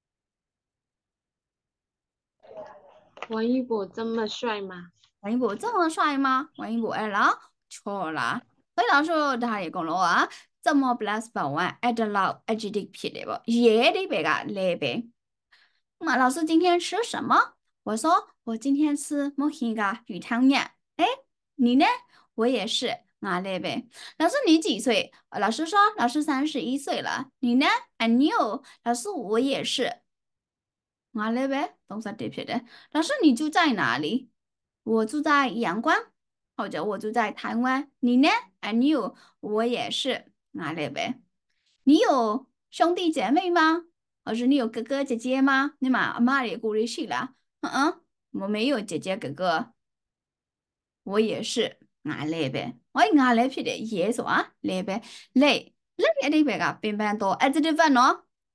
王一博这么帅吗？ 文一博这么帅吗？文一博အဲ့လောက်ချောလား所以老师ဒါတွေအကုန်လုံးက这么 plus ပတ်ဝန်းအဲ့တလောက် adjective ဖြစ်တယ်ပေါ့ရဲအိဗယ်ကလဲပဲ那老师今天吃什么？我说我今天吃墨西哥鱼汤面。哎，你呢？我也是。哪嘞呗？老师你几岁？老师说老师31岁了。你呢？哎，你有？老师我也是。哪嘞呗？都是对的。老师你住在哪里？我住在阳光，或者我住在台湾。你呢？哎，你有？我也是。哪嘞呗？你有兄弟姐妹吗？老师，你有哥哥姐姐吗？你妈妈里姑里去了？我没有姐姐哥哥，我也是。俺来呗，我俺来ဖြစ်တယ်ရဲဆိုอ่ะလဲပဲလဲအဲ့ဒီဘက်ကပင်ပန်းတော့ adjective verb နော်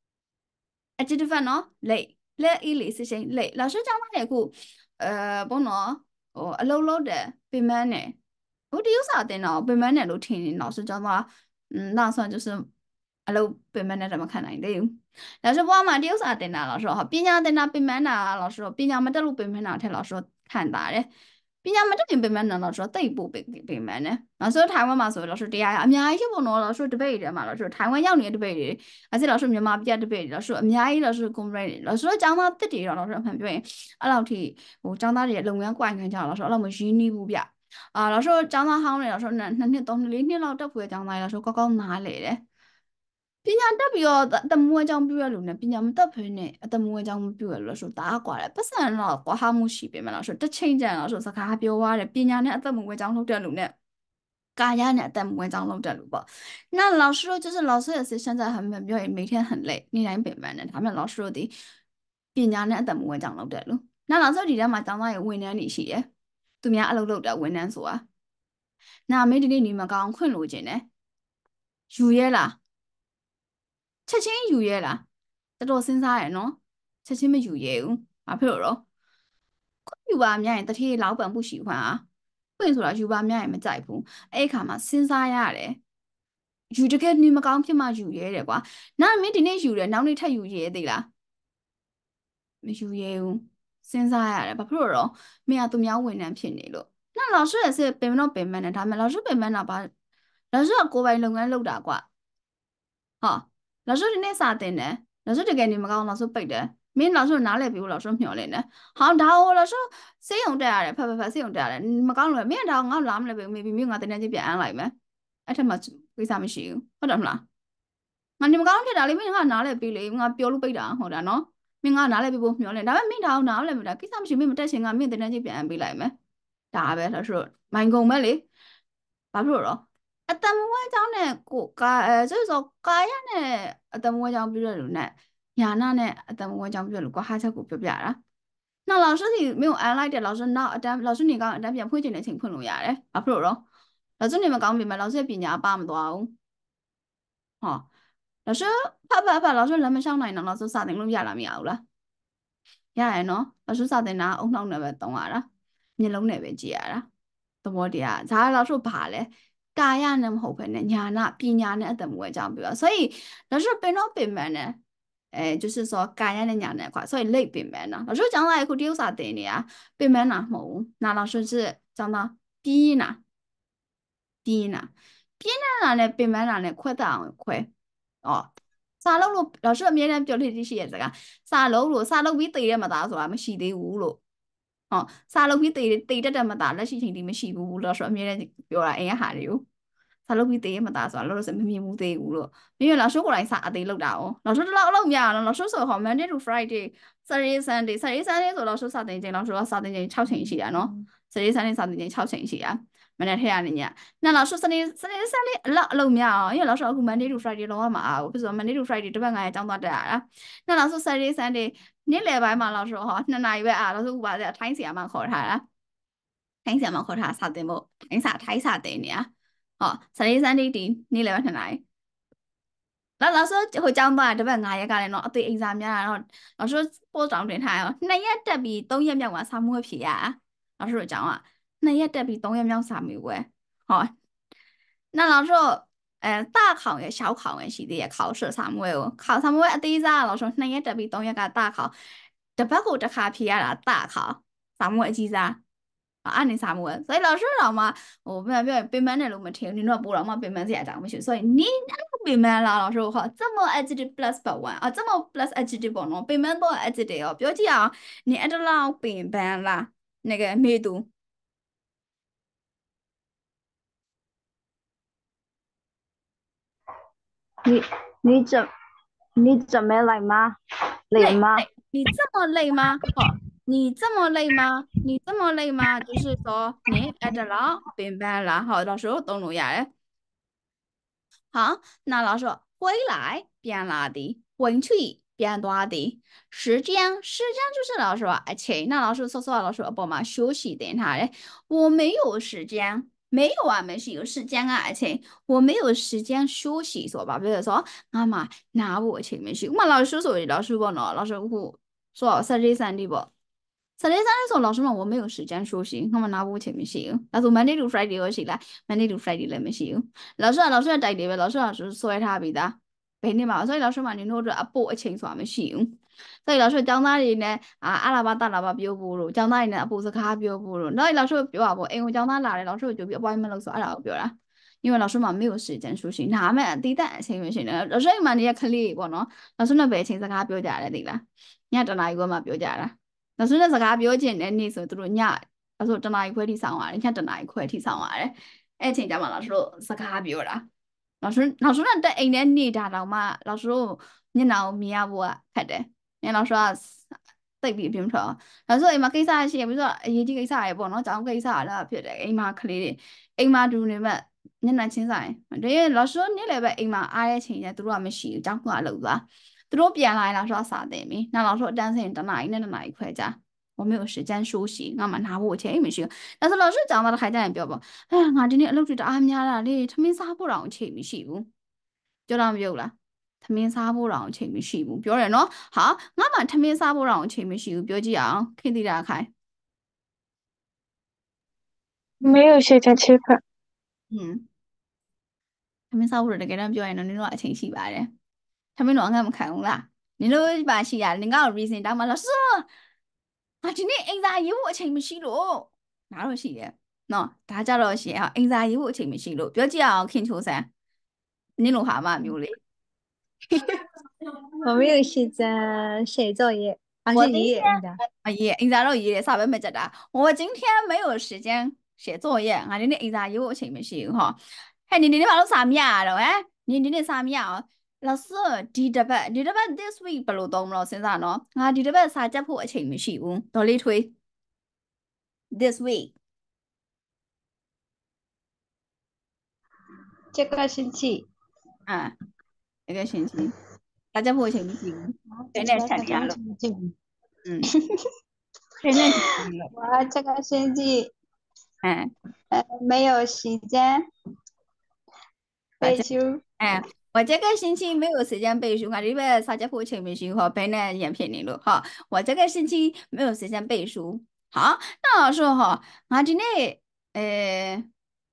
adjective verb နော်လဲအေးလေစစ်ချင်းလဲ老师教他ခုဘုံနော်အလုံးလုံးတယ်ပင်ပန်းတယ်ဟိုတရုပ်စာတင်တော့ပင်ပန်းတယ်လို့ထင်နေ老师教他那算就是အလုံးပင်ပန်းတယ်မခံနိုင်သေးဘူး老师ဘွားမှာတရုပ်စာတင်တာ老师ဟောပညာတင်တာပင်ပန်းတာ老师ပညာမတက်လို့ပင်ပန်းတာထက်老师ခံတာတယ်ပညာမတက်ရင်ပင်ပန်းတာ老师တိတ်ပို့ပင်ပန်းတယ်老师ထိုင်ဝမ်မှာဆို老师တရားအများကြီးရှိဖို့နော်老师တပိတ်တယ်မှာ老师ထိုင်ဝမ်ရောက်နေတဲ့တပိတ်တွေအဲ့ဒါ老师မြန်မာပြည်တပိတ်တွေ老师အများကြီး老师 complain တွေ老师ကျောင်းသားတက်တွေတော့老师အမှန်ပြောရင်အဲ့လောက်ထိဟိုကျောင်းသားတွေလုပ်ငန်းကွာခံကြ老师အဲ့လောက်မရင်းနှီးဘူးဗျ老师ကျောင်းသားဟောင်းတွေ老师2နှစ်3နှစ်4နှစ်လောက်တက်ဖို့ကျောင်းသား老师ကောက်ကောက်နားလေတယ်ပညာတက်ပြီးတော့အတမွေးအကြောင်းပြရလို့နဲ့ပညာမတက်ဖ ೇನೆ အတမွေးအကြောင်းမပြရလို့ဆိုတအားกว่าတယ်ပတ်စံတော့ကွာဟာမှုရှိပေမဲ့လို့ဆိုတစ်ချိန်ကျန်တော့ဆိုစကားပြောရတယ်ပညာနဲ့အတမွေးအကြောင်းလုပ်တဲ့လူနဲ့ကာယနဲ့အတမွေးအကြောင်းလုပ်တဲ့လူပေါ့那老师就是老师也是现在很表演每天很累နေတိုင်းပင်ပန်းတယ်ဒါပေမဲ့老师တို့ဒီပညာနဲ့အတမွေးအကြောင်းလုပ်တဲ့လူ那老师ဒီထဲမှာကျောင်းသားရဲ့ဝန်ထမ်းတွေရှိတယ်သူများအလုပ်လုပ်တဲ့ဝန်ထမ်းဆိုတာနာမင်းဒီနေ့နေမကောင်းခွင့်လိုချင်တယ်ယူရဲလားချက်ချင်းယူရဲလားတော်တော်စဉ်းစားရနော်ချက်ချင်းမယူရဲဘူးဘာဖြစ်လို့တော့ယူပါများရင်တတိလောက်ပံမှုရှိခွင့်อ่ะခွင့်ဆိုတာယူပါများရင်မကြိုက်ဘူးအဲ့ခါမှာစဉ်းစားရတယ်ယူတကယ်နေမကောင်းဖြစ်မှယူရဲတယ်ကွာနောက်မင်းဒီနေ့ယူတယ်နောက်နေ့ထပ်ယူရဲသေးလားမယူရဲဘူးစဉ်းစားရတယ်ဘာဖြစ်လို့တော့မင်းကသူများဝန်ထမ်းဖြစ်နေလို့那老师也是ပင်မတော့ပင်မနဲ့ဒါပေမဲ့老师ပင်မတာပါ老师ကကိုယ်ပိုင်လုပ်ငန်းလုပ်တာကွာဟော老师ဒီနေ့စာတင်တယ်老师တကယ်နေမကောင်း老师ပိတ်တယ်မင်း老师နားလည်ပြီးလို့老师မျှော်လင့်တယ်ဟောဒါဟို老师စေးရုံတက်ရတယ်ဖက်စေးရုံတက်ရတယ်မကောင်းလို့မင်းဒါငါလာမလဲပဲ maybe မင်းငါတင်နေချင်းပြန်အမ်းလိုက်မယ်အဲ့ထက်မှကိစ္စမရှိဘူးဟုတ်တယ်မလားငါနေမကောင်းဖြစ်တာလေမင်းငါနားလည်ပြီးလေငါပြောလို့ပိတ်တာဟုတ်တာနော်မင်းငါနားလည်ပြီးဖို့မျှော်လင့်ဒါပေမဲ့မင်းဒါအောင်နားလည်မတာကိစ္စမရှိမင်းမတက်ချင်ငါမင်းတင်နေချင်းပြန်အမ်းပေးလိုက်မယ်ဒါပဲ老师မိုင်ကုန်ပဲလေဘာဖြစ်လို့တော့အတမွေးเจ้าနဲ့ကိုဆိုဆိုကာယနဲ့အတမွေးเจ้าပြည့်ရလို့နဲ့ညာနာနဲ့အတမွေးเจ้าပြည့်လို့ကွာဟာချက်ကိုပြောပြတာနောက်老师ဒီမြို့အန်လိုက်တယ်老师နောက်အတန်း老师နေကောင်းအတန်းပြန်ဖွင့်ချင်တဲ့အချိန်ဖွင့်လို့ရတယ်ဘာဖြစ်လို့တော့老师နေမကောင်းပြီမဲ့老师ရဲ့ပညာပါမသွားဘူးဟော老师ဖ老师လမ်းမလျှောက်နိုင်တော့老师စာသင်လို့ရလားမရဘူးလားရရနော်老师စာသင်တာအုံနှောက်နဲ့ပဲတုံးရတာမျက်လုံးနဲ့ပဲကြည့်ရတာသဘောတရားဒါ老师ဘာလဲကာယနဲ့မဟုတ်ဘဲနဲ့ညာနာပညာနဲ့အတမွေးအကြောင်းပြော所以老师ပင်တော့ပင်မှန်တယ်就是说ကာယနဲ့ညာနဲ့ခွာ所以累ပင်မှန်တော့老师讲到အခုတရုပ်စာတင်နေတာပင်မှန်တာမဟုတ်ဘူး那老师是讲到ပြင်းတာနဲ့ပင်မှန်တာနဲ့ခွဲတအောင်ခွဲဩစာလုံးလို့老师အမြဲတမ်းပြောလို့ရှိရစကားစာလုံးလို့စာလုံးပြီးတည်ရမှာသားဆိုတာမရှိသေးဘူးလို့ဟောစာလုံးပြီးတည်တတ်မှာသားလက်ရှိချိန်ဒီမရှိဘူးလို့ဆိုအမြဲတမ်းပြောတာအင်းဟာတွေကိုစာလုံးပြီးတည်ရမှာသားဆိုတာလို့ဆိုမမြင်ဘူးသေးဘူးလို့ပြီးရင်老师ကိုယ်တိုင်စာအသေးလောက်တာ哦老师တော့အလုပ်မရအောင်老师ဆိုဟော Monday to Friday Saturday Sunday ဆို老师စာတင်ချိန်老师ကစာတင်ချိန်6ချိန်ရှိတာနော်စနေ Sunday စာသင်ချိန်6ချိန်ရှိရမနေ့ထည့်ရနေညနောက်နောက်ဆိုစနေအလောက်အလုံးများအောင်ရလောက်ဆိုအခု Monday to Friday လောက်မှာအောင်ပြီးဆို Monday to Friday တစ်ပတ်9ရက်ကျောင်းသွားတက်ရတာနောက်နောက်ဆို Saturday Sunday နေ့လယ်ပိုင်းမှာလောက်ဆိုဟော2နာရီပဲအားလို့ဆိုဥပါစေထိုင်းဆီယာမှာခေါ်ထားတာထိုင်းဆီယာမှာခေါ်ထားစာသင်ဖို့ထိုင်းစာသင်နေရဟော Saturday Sunday ဒီနေ့လယ်ပိုင်း2နာရီနောက်ဆိုဟိုကျောင်းသားတစ်ပတ်9ရက်ကလည်းတော့အသေး exam များတော့နောက်ဆို post တောင်းတင်ထားရော2ရက်တက်ပြီး3ရက်မြောက်မှာစာမှုဖြေရနောက်ဆိုအကြောင်းက2ရက်တက်ပြီး3ရက်မြောက်စာမှုပဲ好，那老师，大考也小考也是的，考试啥么哟？考啥么？第一咋老师那也得比东一个大考，这不够这卡皮啦大考，啥么记咋？啊，按你啥么？所以老师了嘛，我们别门的路没听，你那不了嘛，别门是也讲不去，所以你那个别门啦，老师哈，这么 HD plus 百万啊，这么 plus HD 不喏，别门多 HD 哦，不要这样，你按照老别门啦，那个没读。 你怎么来吗？累吗？ 你这么累吗？好，你这么累吗？你这么累吗？就是说你挨着了，明白了？好，老师我懂了呀。好，那老师回来变哪的，回去变多的，时间就是老师吧？且那老师说老师帮忙休息等他嘞，我没有时间。没有啊，没事，有时间啊，而且我没有时间休息，说吧，比如说，妈妈拿我前面去，我们老师说的，老师不呢，老师我说Saturday Sunday 不，Saturday Sunday 说老师嘛，我没有时间休息，我们拿我前面去，那说 Monday to Friday 我是啦，Monday to Friday 来没去，老师带的呗，老师说他别的，别的嘛，所以老师嘛，你弄着啊不清楚没去。所以老師ကျောင်းသားတွေနဲ့အလားပါတလားပါပြောဖို့လို့ကျောင်းသားတွေနဲ့အပူစကားပြောဖို့လို့နောက်老師ပြောပါပေါ့အိမ်ကိုကျောင်းသားလာတယ်老師ကိုကြိုပြီး appointment လုပ်ဆိုအဲ့ဒါကိုပြောတာ因为老師မှာ沒有時間休息နားမဲ့အတီးတန့်အချိန်မရှိနေ老師အိမ်မှာနေတဲ့ကလေးပေါ့နော်老師နဲ့ပဲအချိန်စကားပြောကြတယ်သိလားညတနားရီခွဲမှပြောကြတာ老師နဲ့စကားပြောချင်တဲ့နေ့ဆိုသူတို့ည老師တနားရီခွဲထိဆောင်ရတယ်ညတနားရီခွဲထိဆောင်ရတယ်အဲ့အချိန်ကျမှ老師တို့စကားပြောတာ老師နဲ့တက်အိမ်နဲ့နေတာတော့မှ老師တို့မျက်နှာကိုမြင်ရဖို့ကခက်တယ်ည老師ကတိတ်ပြီးပြင်းထော်老師အိမ်မှာကိစ္စရှိရပြီးတော့အရေးကြီးကိစ္စရပေါ့နော်ကျောင်းကိစ္စလာဖြစ်တယ်အိမ်မှာကလေးတွေအိမ်မှာတူနေမဲ့မျက်နှာချင်းဆိုင်ဒါရင်老師နေ့လည်းပဲအိမ်မှာအားရချိန်ကျသူတို့ကမရှိဘူးကျောင်းကလောက်သွားသူတို့ပြန်လာရင်老師ကစာသင်ပြီနောက်老師အတန်းစင်တနားရီနဲ့တနားရီခွဲကြ我没有时间休息，我嘛拿我钱也没去。但是老师讲到的还在表不，哎呀，我今天录取的俺家啦，你他们啥不让我钱没去不？就让表了。ထမင်းစားဖို့တော့အချိန်မရှိဘူးပြောတယ်နော်ဟာငါမှထမင်းစားဖို့တော့အချိန်မရှိဘူးပြောကြည့်အောင်ခင်တိတာခိုင်没有时间吃饭。 ထမင်းစားဖို့တော့တကယ်တမ်းပြောရင်တော့နင်တို့ကအချိန်ရှိပါတယ်ထမင်းတော့ငါမခံဘူးလားနင်တို့ပါရှိရနင်က reason တောင်းမှလို့ဆိုငါဒီနေ့အင်စာရေးဖို့အချိန်မရှိလို့ငါတော့ရှိတယ်နော်ဒါကြတော့ရှိအောင်အင်စာရေးဖို့အချိန်မရှိလို့ပြောကြည့်အောင်ခင်ချိုးဆန်းနင်တို့ဟာမမျိုးလေ我没有时间写作业，而是爷爷的。 应该爷爷啥也没讲的。我今天没有时间写作业，俺你应该有前面写哈。嘿，你把都啥面了哎？你啥面啊？老师，ဒီတစ်ပတ် this week ဘယ်လိုသုံးမလို့စဉ်းစားနော်ငါဒီတစ်ပတ်စာကြက်ဖို့အချိန်မရှိဘူးဒေါ်လေးထွေး this week 这个星期这个星期大家不请不行，真的太厉害了。真的我这个星期没有时间背书。 我这个星期没有时间背书，我这边大家不请不行哈，本来也骗你了哈。我这个星期没有时间背书。好，那我说哈，我今天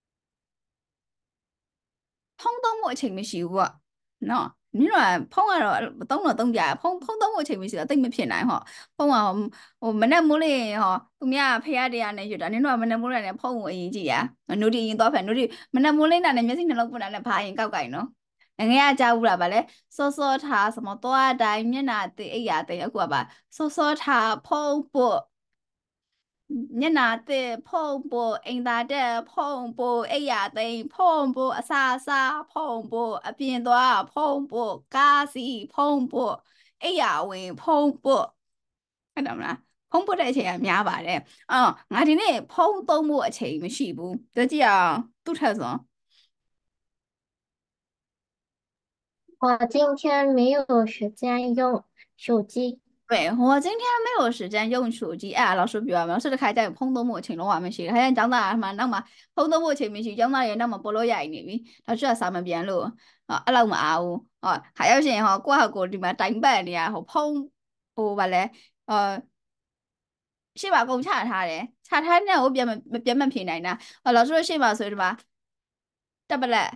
通通我请不行我，喏。你说碰啊，懂了懂家，碰到我前面是对没骗来哈，碰啊我们那木嘞哈，我们呀陪下的呀那些的，你说我们那木嘞那碰我一记呀，努力引导反努力，我们那木嘞那那没事那老不那那爬引高高喏，人家家务了吧嘞，说他什么多啊的，你那的哎呀的呀过吧，说他碰不。ညနာတဲ့ဖုံပေါ်အင်တာတဲ့ဖုံပေါ်အိယာသိမ်ဖုံပေါ်အစာဖုံပေါ်အပြင်သွားဖုံပေါ်ကားစီဖုံပေါ်အိယာဝင်ဖုံပေါ်အဲ့ဒါမလားဖဖုန်းပုတ်တဲ့အချိန်ကများပါတယ်ငါဒီနေ့ဖုန်းသုံးဖို့အချိန်မရှိဘူးတကြည့်အောင်သူ့ထက်ဆို我今天没有时间用手机。 对，我今天没有时间用手机အဲ့老师ပြောရမယ်老師တစ်ခါကျရင်ဖုန်းသုံးဖို့အချိန်လုံးဝမရှိဘူးခါကျရင်ကျောင်းသားကမှနောက်မှဖုန်းသုံးဖို့အချိန်မရှိကျောင်းသားတွေနောက်မှပေါ်လို့ရနေပြီ老師ကစာမပြန်လို့အဲ့လောက်မအားဘူးခါရောက်ရှင်ကိုယ့်ဟာကိုယ်ဒီမှာတိုင်ပတ်နေရဖုန်းဟိုဗာလဲရှေ့မှာအကုန်ချထားတယ်ချထားတဲ့ကိုပြန်မဖြေနိုင်တာ老師တို့ရှေ့မှာဆိုဒီမှာတက်ပလက်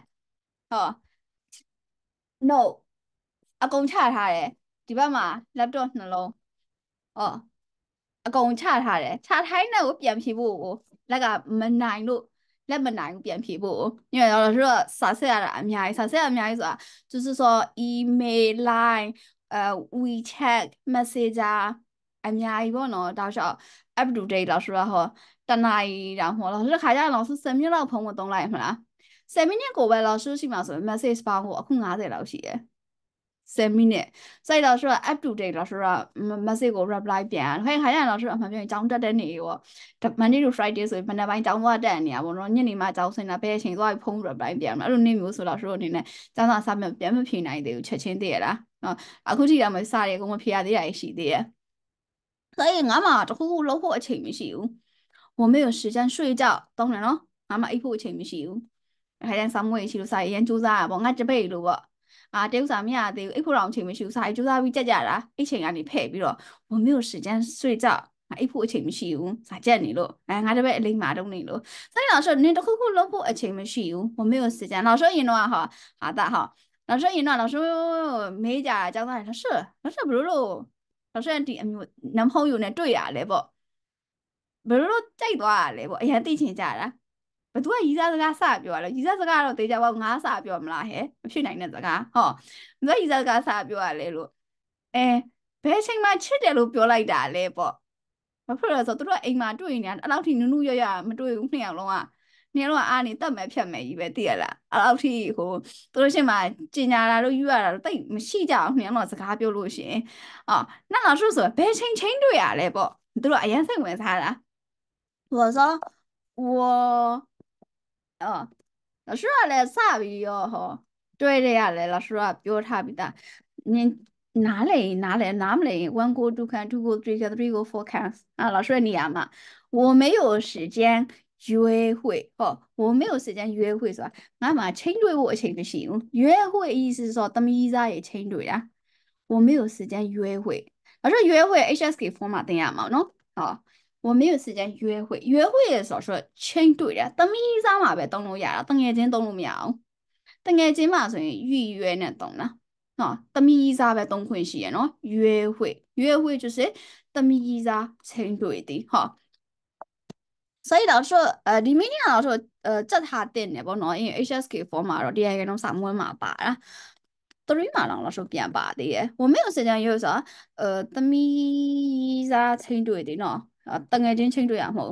no အကုန်ချထားတယ်ဒီဘက်မှာ laptop နှလုံးအကုန်ချထားတယ်ချထိုင်းတဲ့ကိုပြန်ဖြေဖို့ကိုလက်ကမနိုင်လို့လက်မနိုင်ဘူးပြန်ဖြေဖို့因为老师说စာဆက်ရတာအများကြီးစာဆက်ရအများကြီးဆိုတာ就是说 email line WeChat Messenger အများကြီးပေါ့နော်到时候 up to date 老师说တနားရီ然后老师ခါကြ老师10 မိနစ်လောက်ဖုန်းမသုံးလိုက်မလား10 မိနစ်ကိုပဲ老师ရှိမှာဆို message ပေါင်းကိုအခု90လောက်ရှိတယ်10 မိနစ်စိုက်老师က up to date 老师က message ကို reply ပြန်ခိုင်ခါရ老师အမှန်ပြောရင်ကျောင်းတက်တဲ့နေရော Monday to Friday ဆိုရင်မနေ့ပိုင်းကျောင်းသွားတက်နေရပါတော့ညနေမှကျောင်းဆင်းတာဘယ်အချိန်သွားပြီးဖုန်း reply ပြန်မှာအဲ့လိုနေမျိုးဆို老师တို့အနေနဲ့ကျောင်းသားစာပြန်မဖြေနိုင်သေးဘူးချက်ချင်းတည်းရလားအခုထိတော့မစရကိုမဖြေရသေးတာရှိသေးရဲ့所以ငါမှတခုခုလုပ်ဖို့အချိန်မရှိဘူး我没有时间睡觉當然နော်ငါမှအိပ်ဖို့အချိန်မရှိဘူးခိုင်စာမွေးရှိလို့စာရေးရန်စူးစမ်းရပေါ့ငါတပိတ်လို့ပေါ့တရုပ်စာမရသေးဘူးအိပ်ဖို့တော့အချိန်မရှိဘူးစာရေးစူးစမ်းပြီးကြက်ကြတာအိပ်ချိန်ကနေဖဲ့ပြီးတော့我没有时间睡觉ငါအိပ်ဖို့အချိန်မရှိဘူးစာကြက်နေလို့ငါတပိတ်အလိမ့်မာတုံးနေလို့所以老师နင်တခုခုလုပ်ဖို့အချိန်မရှိဘူး我没有时间老师ရင်တော့老师ရင်တော့老师မေးကြအကြောင်းသား老師ဘလို့လို့老師ဒီအမျိုးနမ်ဟုတ်ယူနဲ့တွေ့ရလဲပေါ့ဘယ်လိုကြိုက်သွားရလဲပေါ့အရင်သိချင်ကြတာဘသူကရီးစားစကားစပြောရလဲရီးစားစကားတော့တေချာပေါ့ငါစပြောမလားဟဲ့မဖြစ်နိုင်တဲ့စကားဘသူကရီးစားစကားစပြောရလဲလို့ဘယ်အချိန်မှချစ်တယ်လို့ပြောလိုက်တာလဲပေါ့ဘာဖြစ်လဲဆိုတော့သူတို့အိမ်မှာတွေ့နေတာအဲ့လောက်ထိနုနုရရမတွေ့ဘူးနှစ်ယောက်လုံးကအားနေတက်မယ်ဖြတ်မယ်ကြီးပဲသိရလားအဲ့လောက်ထိသူတို့ရှင်းမှာကျင်ညာတာတို့ယူရတာတို့တိတ်မရှိကြအောင်နှစ်ယောက်လုံးစကားပြောလို့ရှင်那老师说ဘယ်ချိန်တွေ့ရလဲပေါ့သူတို့အရင်စိတ်ဝင်စားတာ我说我老师ကလည်းစပြီးတော့တွေ့ရရတယ်老师ကပြောထားပြီးသားနင်နားမလဲ1 go 2 can 2 go 3 can 3 go 4 can 老师你啊嘛我没有时间约会我没有时间约会ဆိုတာငါမှချိန်တွေ့ဖို့အချိန်မရှိဘူး约会意思是说သမီးစားရဲ့ချိန်တွေ့တာ我没有时间约会老师约会 HSK form မှာသင်ရမှာနော်我没有时间约会约会的时候说ချိန်တွေ့တာသမီးစားမှာပဲတုံးလို့ရတာတငယ်ချင်းတုံးလို့မရအောင်တငယ်ချင်းမှာဆိုရင်预约နဲ့တုံးတာသမီးစားပဲတုံးခွင့်ရှိရနော်约会就是သမီးစားချိန်တွေ့သည်所以老师ဒီမင်းက老師စက်ထားတင်တယ်ပေါ့နော်因为 HSK form မှာတော့တရားရင်တော့စာမွေးမှာပါတာ3မှာတော့老師ပြန်ပါသေးတယ်我没有时间约ဆိုတာသမီးစားချိန်တွေ့သည်နော်တငယ်ချင်းချိန်တွေ့ရမဟုတ်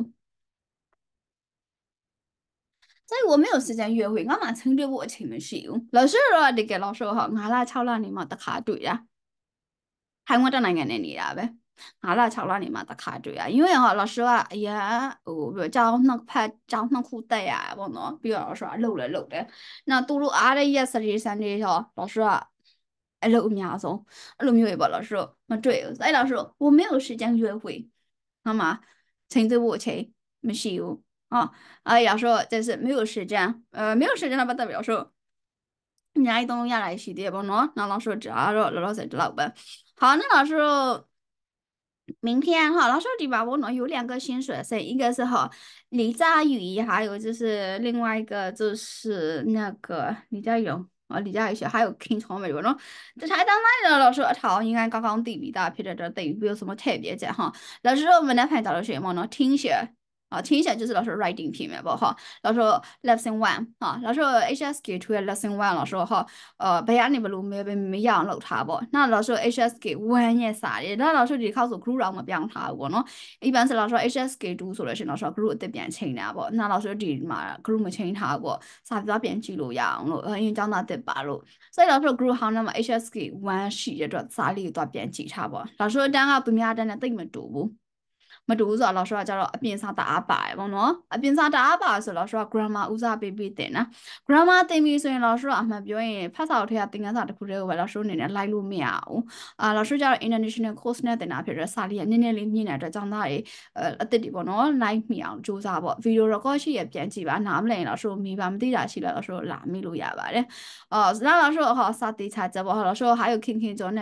所以我没有时间约会ငါမှချိန်တွေ့ဖို့အချိန်မရှိဘူး老師တော့တကယ်老師9လ6လနေမှတစ်ခါတွေ့တာထိုင်ဝမ်တနိုင်ငံနဲ့နေတာပဲ9လ6လနေမှတစ်ခါတွေ့ရ因为老師ကအရာကျောင်းနှစ်ခုတက်ရပေါ့နော်ပြီးတော့老師အလုပ်လည်းလုပ်တယ်နောက်သူတို့အားတဲ့ရက်စနေ老師အလုပ်အများဆုံးအဲ့လိုမျိုးပဲပေါ့老師မတွေ့ဘူး所以老師我没有时间约会ငါမှချိန်တွေ့ဖို့အချိန်မရှိဘူး老師就是没有时间没有时间的不代表說အများကြီးသုံးလို့ရတာရှိသေးတယ်ပေါ့နော်နောက်老師只တော့လောလောဆယ်ဒီလောက်ပဲ好那老師明天老师这边我呢有2个新学生，一个是李佳宇，还有就是另外一个就是那个李佳宇李佳宇还有 King 从美国呢。这才当那的老师他应该刚刚对比大批的对比有什么特别的老师我们来看到了什么呢？听写听写就是老师 writing 片面不老师 lesson 1老师 HSK 2 lesson 1老師ဘယ်ကနေဘလို့မရအောင်လုပ်ထားပေါ့那老師 HSK 1ရဲ့စာတွေ那老師ဒီခေါက်ဆို group တော့မပြောင်းထားဘူးပေါ့နော်一般是老師 HSK 2ဆိုလို့ရှိရင်老師 group အသစ်ပြန်ချိန်တာပေါ့那老師ဒီမှာ group မချိန်ထားဘူးစာပြပြန်ကြည့်လို့ရအောင်လို့အရင်ကျောင်းသားတစ်ပါလို့所以老師 group ဟောင်းမှာ HSK 1ရှိရတော့စာလေးတော့ပြန်ကြည့်ထားပေါ့老師တန်းကသူများတန်းနဲ့တိတ်မတူဘူးမတူဘူးဆိုတော့老师ကကြတော့အပြင်စားတအားပါတယ်ပေါ့နော်အပြင်စားတအားပါဆို老师က grammar ဦးစားပေးတင်นะ grammar သင်ပြီဆိုရင်老师ကအမှန်ပြောရင်ဖတ်စာအုပ်ထဲကသင်ခန်းစာတစ်ခုတည်းကိုပဲ老师အနေနဲ့လိုက်လို့မရဘူး老师ကျတော့ international course နဲ့သင်တာဖြစ်တဲ့စာလေးကနည်းနည်းလေးမြင့်တဲ့အတွက်ကျောင်းသားတွေအသစ်တွေပေါ့နော်လိုက်မိအောင်စူးစမ်းပေါ့ video record ရှိရပြန်ကြည့်ပါနားမလည်ရင်老师မေးပါမသိတာရှိလဲ老师လာမေးလို့ရပါတယ်老师好စာတေးချကြပေါ့老师还有ခင်ခင်ကျော်